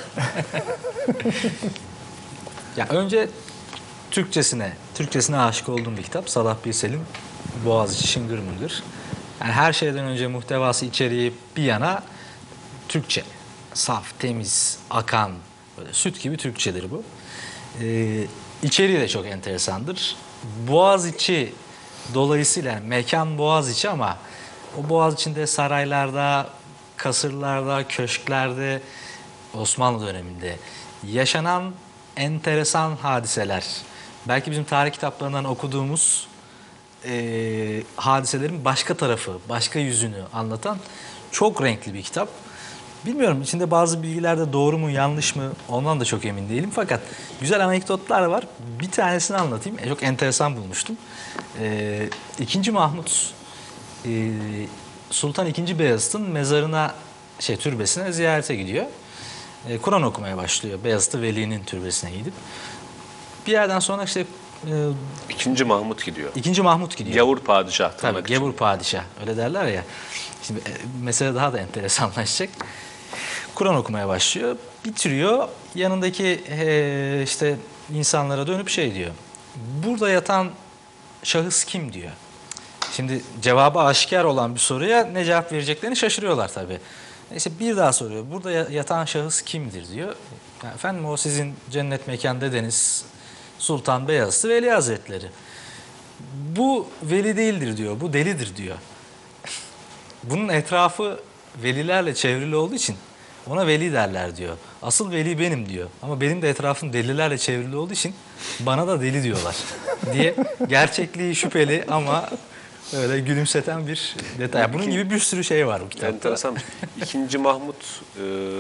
Ya önce Türkçesine, Türkçesine aşık olduğum bir kitap. Salah Birsel'in Boğaziçi Şıngır Mıngır. Yani her şeyden önce muhtevası, içeriği bir yana Türkçe. saf, temiz, akan, böyle süt gibi Türkçedir bu. Ee, içeriği de çok enteresandır. Boğaziçi dolayısıyla mekan Boğaziçi ama o Boğaziçi'nde saraylarda, kasırlarda, köşklerde Osmanlı döneminde yaşanan enteresan hadiseler. Belki bizim tarih kitaplarından okuduğumuz e, hadiselerin başka tarafı, başka yüzünü anlatan çok renkli bir kitap. Bilmiyorum içinde bazı bilgiler de doğru mu yanlış mı ondan da çok emin değilim. Fakat güzel anekdotlar var. Bir tanesini anlatayım. E, çok enteresan bulmuştum. E, İkinci Mahmut e, Sultan ikinci. Beyazıt'ın mezarına, şey türbesine ziyarete gidiyor. E, Kur'an okumaya başlıyor. Beyazıt Veli'nin türbesine gidip. Bir yerden sonra işte e, İkinci Mahmut gidiyor. ikinci. Mahmut gidiyor. Yavur padişah. Tabii tırnak içinde. gavur padişah öyle derler ya. Şimdi e, mesele daha da enteresanlaşacak. Kur'an okumaya başlıyor. Bitiriyor. Yanındaki e, işte insanlara dönüp şey diyor. Burada yatan şahıs kim diyor. Şimdi cevabı aşikar olan bir soruya ne cevap vereceklerini şaşırıyorlar tabii. Neyse bir daha soruyor. Burada yatan şahıs kimdir diyor. Ya efendim o sizin cennet mekan dedeniz Sultan Beyazıt Veli Hazretleri. Bu veli değildir diyor. Bu delidir diyor. Bunun etrafı velilerle çevrili olduğu için ona veli derler diyor. Asıl veli benim diyor. Ama benim de etrafım delilerle çevrili olduğu için bana da deli diyorlar diye gerçekliği şüpheli ama öyle gülümseten bir detay. Bunun gibi bir sürü şey var bu kitapta. Enteresan. İkinci Mahmut e,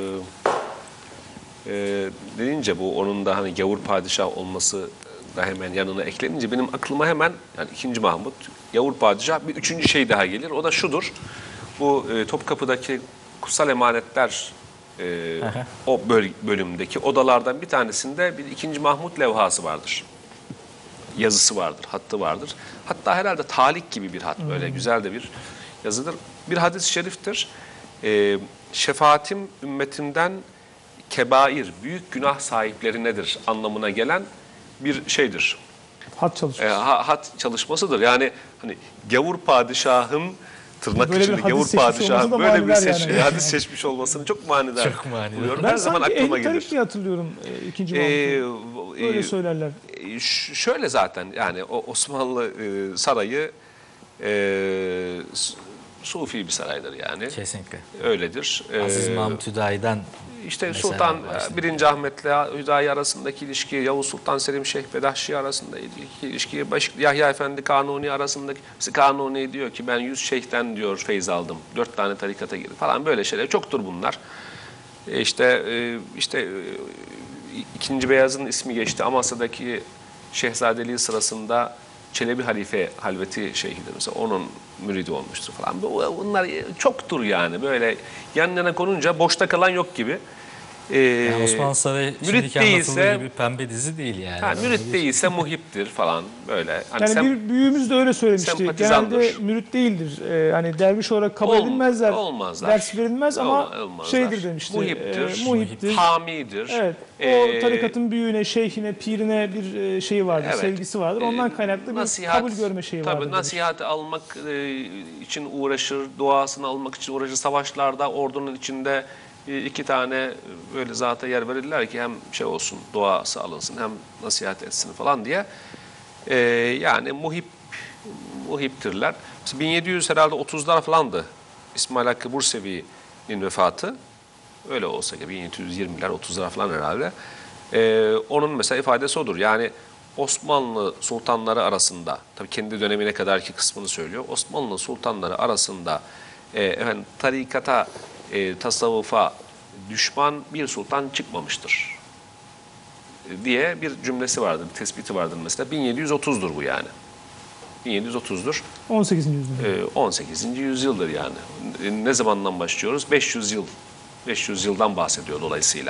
e, deyince bu onun da hani gavur padişah olması da hemen yanına eklenince benim aklıma hemen yani ikinci Mahmut, gavur padişah bir üçüncü şey daha gelir. O da şudur. Bu e, Topkapı'daki kutsal emanetler e, o böl bölümdeki odalardan bir tanesinde bir ikinci Mahmut levhası vardır. Yazısı vardır, hattı vardır. Hatta herhalde talik gibi bir hat, böyle güzel de bir yazıdır. Bir hadis-i şeriftir. E, şefaatim ümmetimden kebair, büyük günah sahipleri nedir anlamına gelen bir şeydir. Hat çalışması. E, ha, hat çalışmasıdır. Yani hani gavur padişahın tırnak Böyle bir içinde hadis gavur seçmiş olması padişahın da böyle bir manidar seç, yani. hadis seçmiş olmasını çok manidar. Çok manidar. buluyorum. Ben Her zaman sanki aklıma Ehli Tarih gelir. diye hatırlıyorum e, ikinci Ee, Mahmut'u. e, Öyle söylerler. e, ş- şöyle zaten yani o Osmanlı e, sarayı e, s- Sufi bir saraydır yani. Kesinlikle. Öyledir. Aziz Ee, Mahmut Hüdayi'den İşte mesela Sultan başlayalım. birinci. Ahmet'le Hüdayi arasındaki ilişki, Yavuz Sultan Selim Şeyh Bedahşi arasındaki ilişki, Baş- Yahya Efendi Kanuni arasındaki, Kanuni diyor ki ben yüz şeyhten diyor feyz aldım, dört tane tarikata girdim falan böyle şeyler çoktur bunlar. E işte e, işte e, ikinci Beyaz'ın ismi geçti. Amasya'daki şehzadeliği sırasında Çelebi Halife Halveti Şeyhi'dir mesela onun müridi olmuştur falan. Bu- Bunlar çoktur yani böyle yan yana konunca boşta kalan yok gibi. Ee, Yani Osmanlı Sarayı mürit şimdiki anlatıldığı değilse, gibi pembe dizi değil yani. ha, mürit Öyle bir- değilse muhiptir falan böyle. Hani Yani sen- bir büyüğümüz de öyle söylemişti. sempatizandır. Genelde mürit değildir. Ee, hani derviş olarak kabul Ol- edilmezler. olmazlar. Ders verilmez ama Olma- olmazlar. şeydir demişti. Muhiptir. e, muhiptir. hamidir. Evet. O Ee, tarikatın büyüğüne, şeyhine, pirine bir e, şeyi vardır, Evet. sevgisi vardır. Ondan Ee, kaynaklı bir nasihat- kabul görme şeyi tabii, vardır. demiş. nasihat almak e, için uğraşır, duasını almak için uğraşır. Savaşlarda ordunun içinde e, iki tane böyle zata yer verirler ki hem şey olsun, duası alınsın hem nasihat etsin falan diye. E, yani muhip, muhiptirler. Mesela bin yedi yüz herhalde otuzlar falandı İsmail Hakkı Bursevi'nin vefatı. Öyle olsa ki bin yedi yüz yirmiler, otuzlar falan herhalde. Ee, onun mesela ifadesi odur. Yani Osmanlı sultanları arasında, tabii kendi dönemine kadarki kısmını söylüyor. Osmanlı sultanları arasında e, efendim, tarikata, e, tasavvufa düşman bir sultan çıkmamıştır e, diye bir cümlesi vardır, bir tespiti vardır mesela. bin yedi yüz otuzdur bu yani. bin yedi yüz otuzdur. on sekizinci yüzyılda. Ee, on sekizinci yüzyıldır yani. Ne zamandan başlıyoruz? beş yüz yıl. beş yüz yıldan bahsediyor dolayısıyla.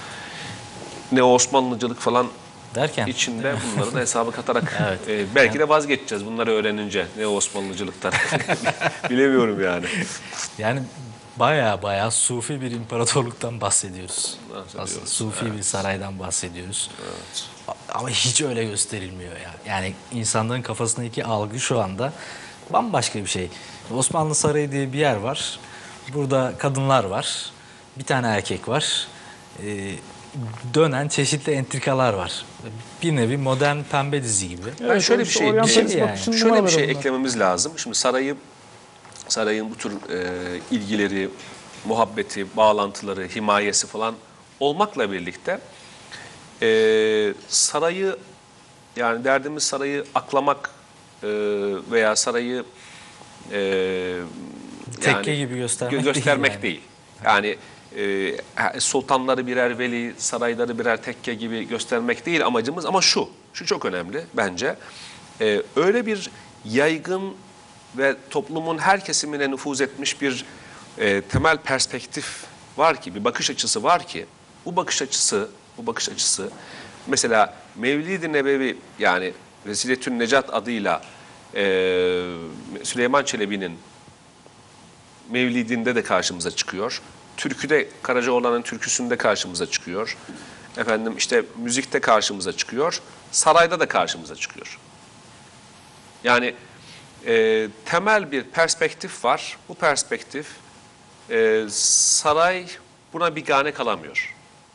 Ne Osmanlıcılık falan Derken içinde bunları da hesaba katarak Evet. e, belki de vazgeçeceğiz bunları öğrenince ne Osmanlıcılıktan. Bilemiyorum yani. yani baya baya sufi bir imparatorluktan bahsediyoruz. Bahsediyoruz, Aslında sufi bir saraydan bahsediyoruz. A- Ama hiç öyle gösterilmiyor ya. Yani insanların kafasındaki algı şu anda bambaşka bir şey. Osmanlı Sarayı diye bir yer var. Burada kadınlar var. bir tane erkek var. Ee, dönen çeşitli entrikalar var. Bir nevi modern pembe dizi gibi. Ben Evet, şöyle bir işte şey, bir oryantalist şey yani. bakışın şöyle bir numaraları şey bunlar. eklememiz lazım. Şimdi sarayı, sarayın bu tür e, ilgileri, muhabbeti, bağlantıları, himayesi falan olmakla birlikte e, sarayı, yani derdimiz sarayı aklamak e, veya sarayı e, Tekke gibi göstermek gö- değil göstermek yani. değil. Yani e, sultanları birer veli, sarayları birer tekke gibi göstermek değil amacımız, ama şu, şu çok önemli bence. E, öyle bir yaygın ve toplumun her kesimine nüfuz etmiş bir e, temel perspektif var ki, bir bakış açısı var ki, bu bakış açısı, bu bakış açısı mesela Mevlid-i Nebevi, yani Vesiletün Necat adıyla e, Süleyman Çelebi'nin Mevlidinde de karşımıza çıkıyor. Türküde, Karacaoğlan'ın türküsünde karşımıza çıkıyor. Efendim işte müzikte karşımıza çıkıyor. Sarayda da karşımıza çıkıyor. Yani e, temel bir perspektif var. Bu perspektif, e, saray buna bigane kalamıyor.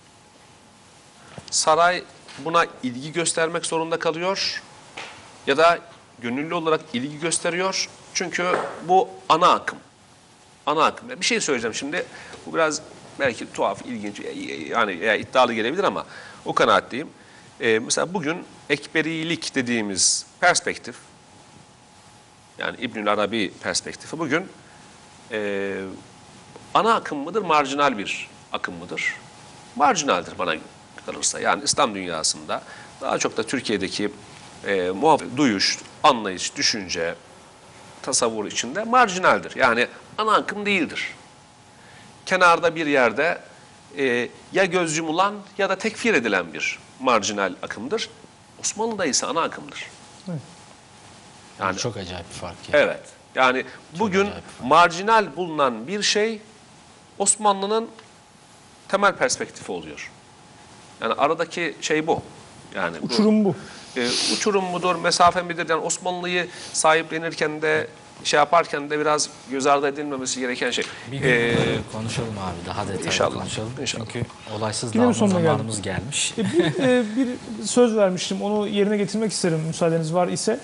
Saray buna ilgi göstermek zorunda kalıyor ya da gönüllü olarak ilgi gösteriyor. Çünkü bu ana akım. Ana akım. Bir şey söyleyeceğim şimdi. Bu biraz belki tuhaf, ilginç, yani ya iddialı gelebilir ama o kanaatteyim. Ee, mesela bugün ekberilik dediğimiz perspektif, yani İbnül Arabi perspektifi bugün e, ana akım mıdır, marjinal bir akım mıdır? Marjinaldir bana kalırsa. Yani İslam dünyasında, daha çok da Türkiye'deki e, muhaf- duyuş, anlayış, düşünce, tasavvur içinde marjinaldir. Yani ana akım değildir. Kenarda bir yerde e, ya göz yumulan ya da tekfir edilen bir marjinal akımdır. Osmanlı'da ise ana akımdır. Evet. Yani çok acayip bir fark. Yani. Evet. Yani bugün marjinal bulunan bir şey Osmanlı'nın temel perspektifi oluyor. Yani aradaki şey bu. Yani bu, Uçurum bu. e, uçurum mudur, mesafe midir? Yani Osmanlı'yı sahiplenirken de, şey yaparken de biraz göz ardı edilmemesi gereken şey. Bir gün Ee, konuşalım abi, daha detaylı İnşallah, konuşalım. inşallah. Çünkü olaysız Yine mi dağılma sonuna geldik? zamanımız gelmiş. E, bir, e, bir söz vermiştim. Onu yerine getirmek isterim müsaadeniz var ise.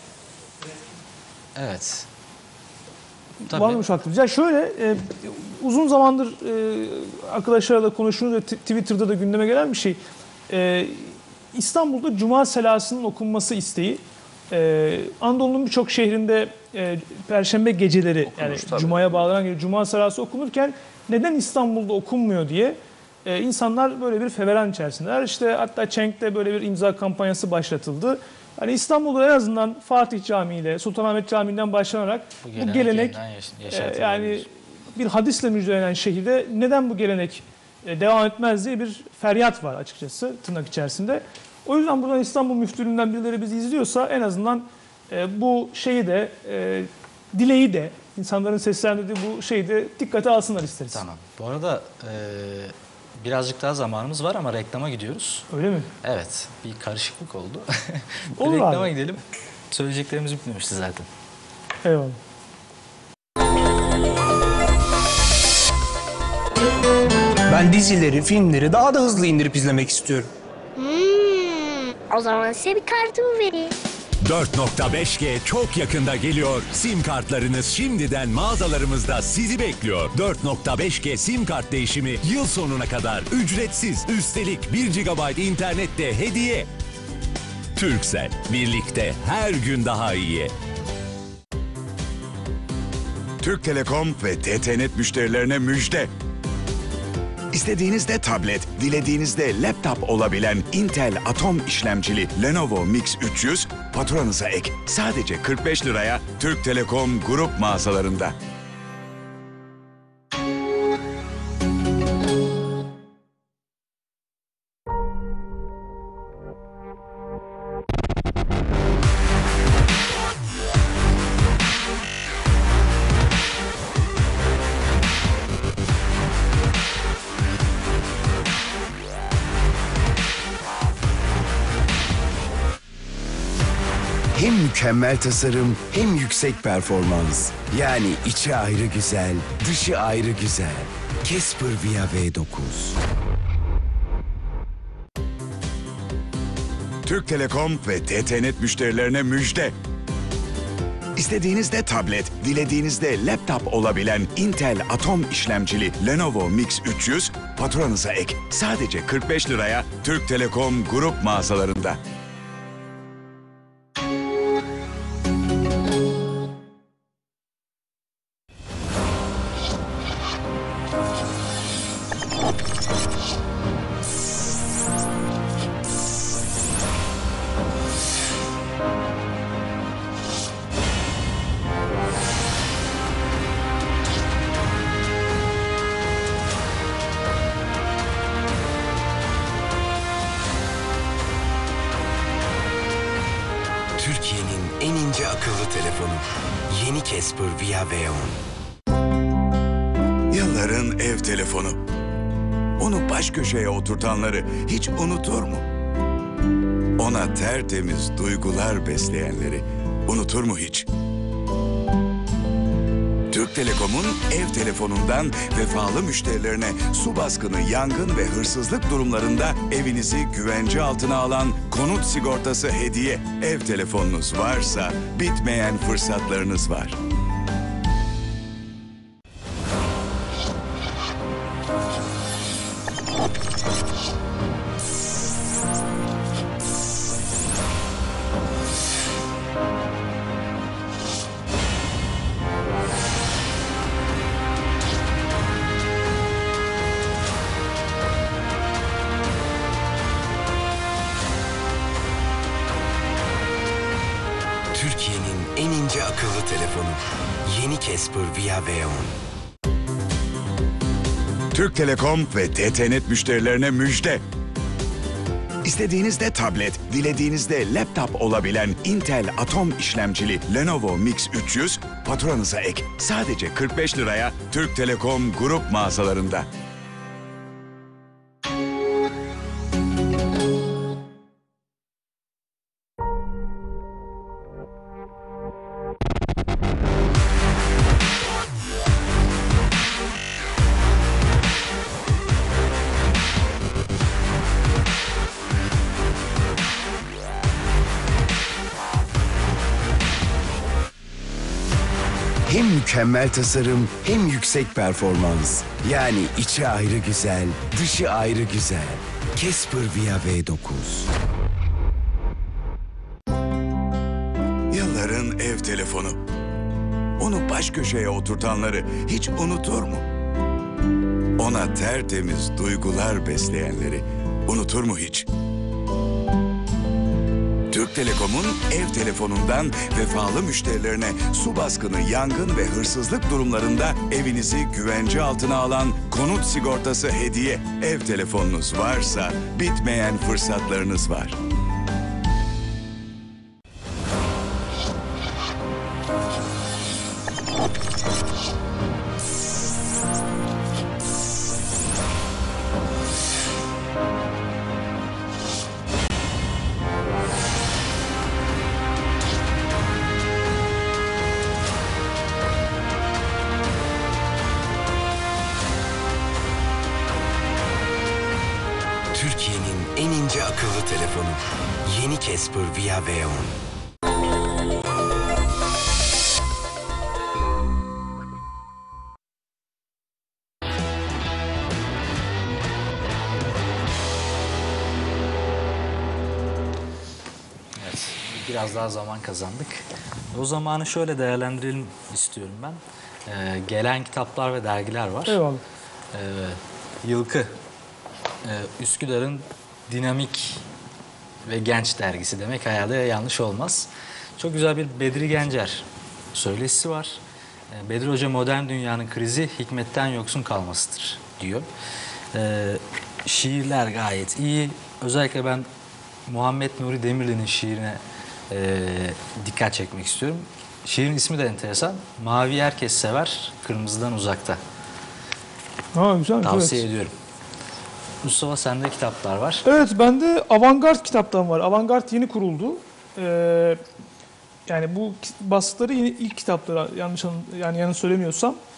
Evet. Var mı şartımız? Ya şöyle, e, uzun zamandır e, arkadaşlarla konuşuyoruz ve t- Twitter'da da gündeme gelen bir şey. E, İstanbul'da Cuma selasının okunması isteği. E, Anadolu'nun birçok şehrinde e, Perşembe geceleri, Okunur, yani tabii. Cuma'ya bağlanan gece Cuma selası okunurken neden İstanbul'da okunmuyor diye e, insanlar böyle bir feveran içerisindeler. İşte hatta Çenk'te böyle bir imza kampanyası başlatıldı. Hani İstanbul'da en azından Fatih Camii ile Sultanahmet Camii'nden başlanarak Bu bu gelenek gelenek, yeniden yaş- e, yaşatılabilir. yani bir hadisle müjdelenen şehirde neden bu gelenek e, devam etmez diye bir feryat var açıkçası tırnak içerisinde. O yüzden buradan İstanbul Müftülüğü'nden birileri bizi izliyorsa en azından e, bu şeyi de e, dileği de insanların seslendirdiği bu şeyi de dikkate alsınlar isteriz. Tamam. Bu arada e, birazcık daha zamanımız var ama reklama gidiyoruz. Öyle mi? Evet. Bir karışıklık oldu. Bir Olur reklama abi. gidelim. Söyleyeceklerimiz bitmemişti zaten. Eyvallah. Ben dizileri, filmleri daha da hızlı indirip izlemek istiyorum. Hmm, o zaman size bir kartımı vereyim. dört nokta beş G çok yakında geliyor. Sim kartlarınız şimdiden mağazalarımızda sizi bekliyor. dört nokta beş G sim kart değişimi yıl sonuna kadar ücretsiz. Üstelik bir gigabayt internet de hediye. Turkcell, birlikte her gün daha iyi. Türk Telekom ve T T Net müşterilerine müjde. İstediğinizde tablet, dilediğinizde laptop olabilen Intel Atom işlemcili Lenovo Mix üç yüz faturanıza ek sadece kırk beş liraya Türk Telekom grup mağazalarında. Hem mükemmel tasarım hem yüksek performans. Yani içi ayrı güzel, dışı ayrı güzel. Casper Via V dokuz. Türk Telekom ve T T Net müşterilerine müjde. İstediğinizde tablet, dilediğinizde laptop olabilen Intel Atom işlemcili Lenovo Mix üç yüz faturanıza ek sadece kırk beş liraya Türk Telekom grup mağazalarında. Türkiye'nin en ince akıllı telefonu. Yeni Casper Via V on. Yılların ev telefonu. Onu baş köşeye oturtanları hiç unutur mu? Ona tertemiz duygular besleyenleri unutur mu hiç? Türk Telekom'un ev telefonundan vefalı müşterilerine su baskını, yangın ve hırsızlık durumlarında evinizi güvence altına alan konut sigortası hediye. Ev telefonunuz varsa bitmeyen fırsatlarınız var. Türkiye'nin en ince akıllı telefonu. Yeni Casper Via V on. Türk Telekom ve T T Net müşterilerine müjde. İstediğinizde tablet, dilediğinizde laptop olabilen Intel Atom işlemcili Lenovo Mix üç yüz faturanıza ek sadece kırk beş liraya Türk Telekom grup mağazalarında. Hem mükemmel tasarım hem yüksek performans. Yani içi ayrı güzel, dışı ayrı güzel. Casper Via V dokuz. Yılların ev telefonu. Onu baş köşeye oturtanları hiç unutur mu? Ona tertemiz duygular besleyenleri unutur mu hiç? Türk Telekom'un ev telefonundan vefalı müşterilerine su baskını, yangın ve hırsızlık durumlarında evinizi güvence altına alan konut sigortası hediye. Ev telefonunuz varsa bitmeyen fırsatlarınız var. Türkiye'nin en ince akıllı telefonu. Yeni Casper Via V on. Evet, biraz daha zaman kazandık. O zamanı şöyle değerlendirelim istiyorum ben. Ee, gelen kitaplar ve dergiler var. Eyvallah. Ee, Yılkı, ee, Üsküdar'ın dinamik ve genç dergisi demek herhalde yanlış olmaz. Çok güzel bir Bedri Gencer söyleşisi var. Ee, Bedri Hoca modern dünyanın krizi hikmetten yoksun kalmasıdır diyor. Ee, şiirler gayet iyi. Özellikle ben Muhammed Nuri Demirli'nin şiirine e, dikkat çekmek istiyorum. Şiirin ismi de enteresan. Mavi herkes sever, kırmızıdan uzakta. Ha, güzel. Tavsiye Evet. ediyorum. Mustafa, sende kitaplar var. Evet, bende Avantgard kitaptan var. Avantgard yeni kuruldu. Ee, yani bu bastıkları yeni ilk kitapları, yanlış yani yanlış söylemiyorsam.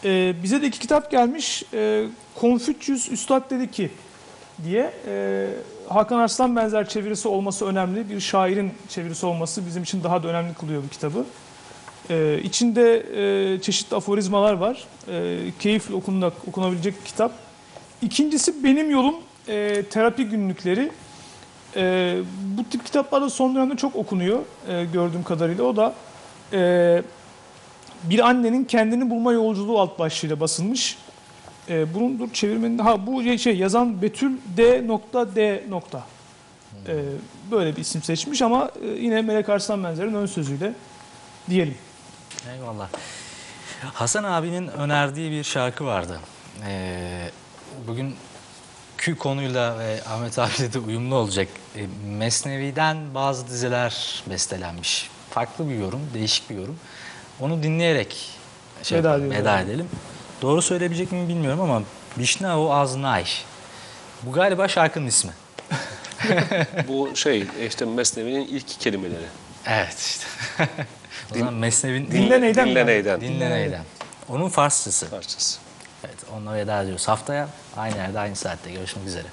Ee, bize de iki kitap gelmiş. Ee, Konfüçyüs Üstad dedi ki diye e, Hakan Arslan benzer çevirisi olması önemli. Bir şairin çevirisi olması bizim için daha da önemli kılıyor bu kitabı. Ee, içinde e, çeşitli aforizmalar var. E, keyifle okunmak, okunabilecek bir kitap. İkincisi Benim Yolum e, Terapi Günlükleri. E, bu tip kitaplar da son dönemde çok okunuyor e, gördüğüm kadarıyla. O da e, bir annenin kendini bulma yolculuğu alt başlığıyla basılmış. E, bunun dur çevirmenin ha bu şey yazan Betül D. D. E, böyle bir isim seçmiş ama e, yine Melek Arslan benzerinin ön sözüyle diyelim. Eyvallah. Hasan abinin önerdiği bir şarkı vardı. Ee, bugün Kü konuyla ve Ahmet abiyle de uyumlu olacak. Ee, Mesnevi'den bazı dizeler bestelenmiş. Farklı bir yorum, değişik bir yorum. Onu dinleyerek şey Veda yapalım, edelim. veda edelim. Doğru söyleyebilecek miyim bilmiyorum ama Bişna o Aznay. Bu galiba şarkının ismi. Bu şey işte Mesnevi'nin ilk kelimeleri. Evet işte. O zaman Mesnevi'nin Dinle neyden? Dinle neyden. Dinle neyden. Onun Farsçası. Parçası. Evet, onunla veda ediyoruz. Haftaya aynı yerde, aynı saatte görüşmek üzere.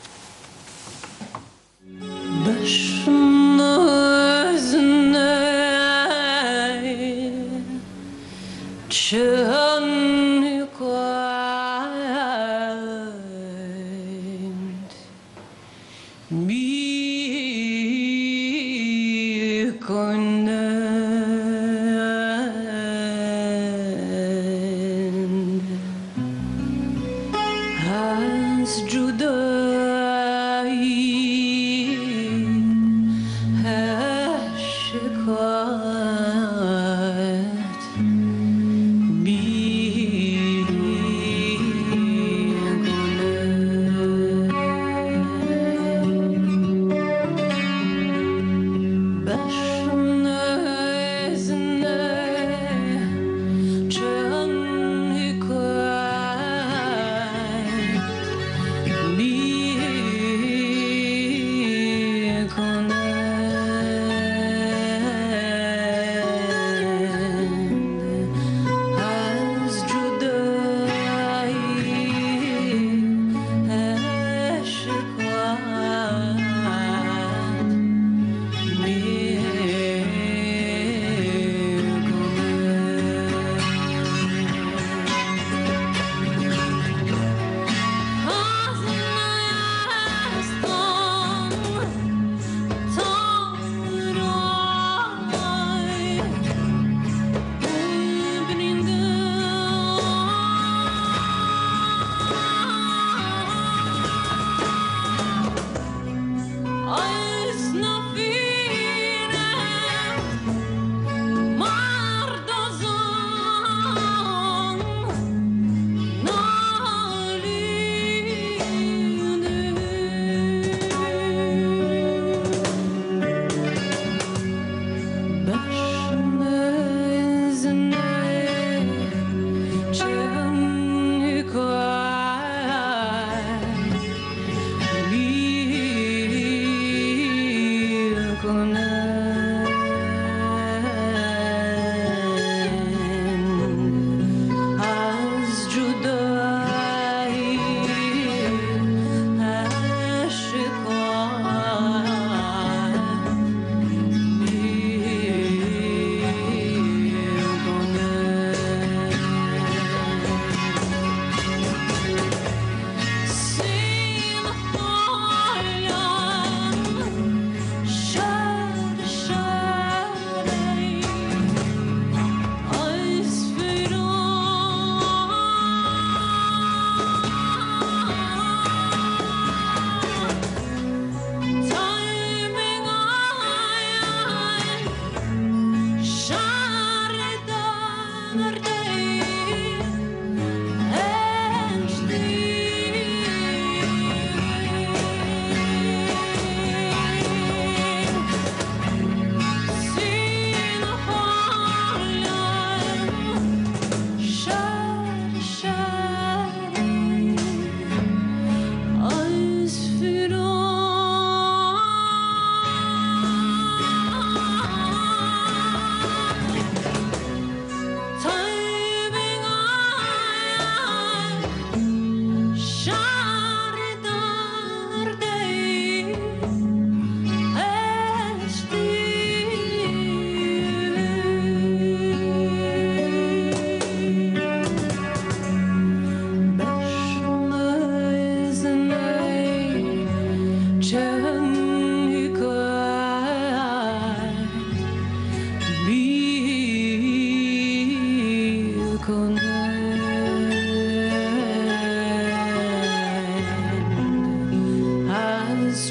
Başını özüne çığın koynd bir koynd az cudai aşıkat bir gönül başını özüne çığın hikayet bir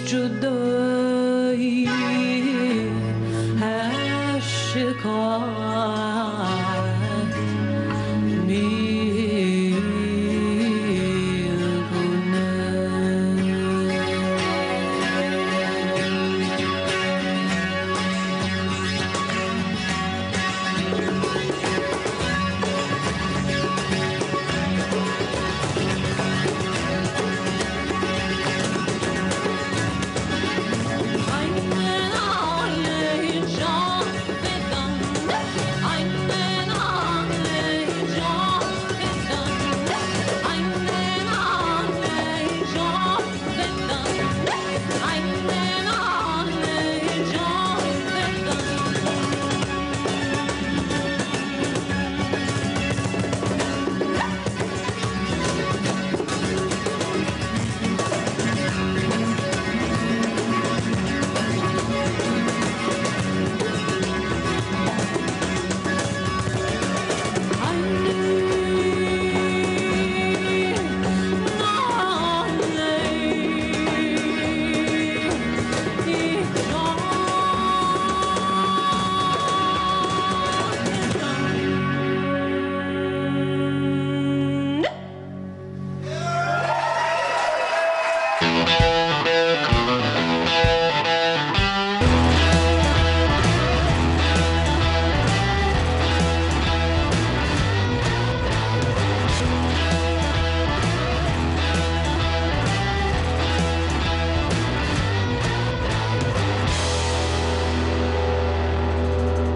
جدایی عشق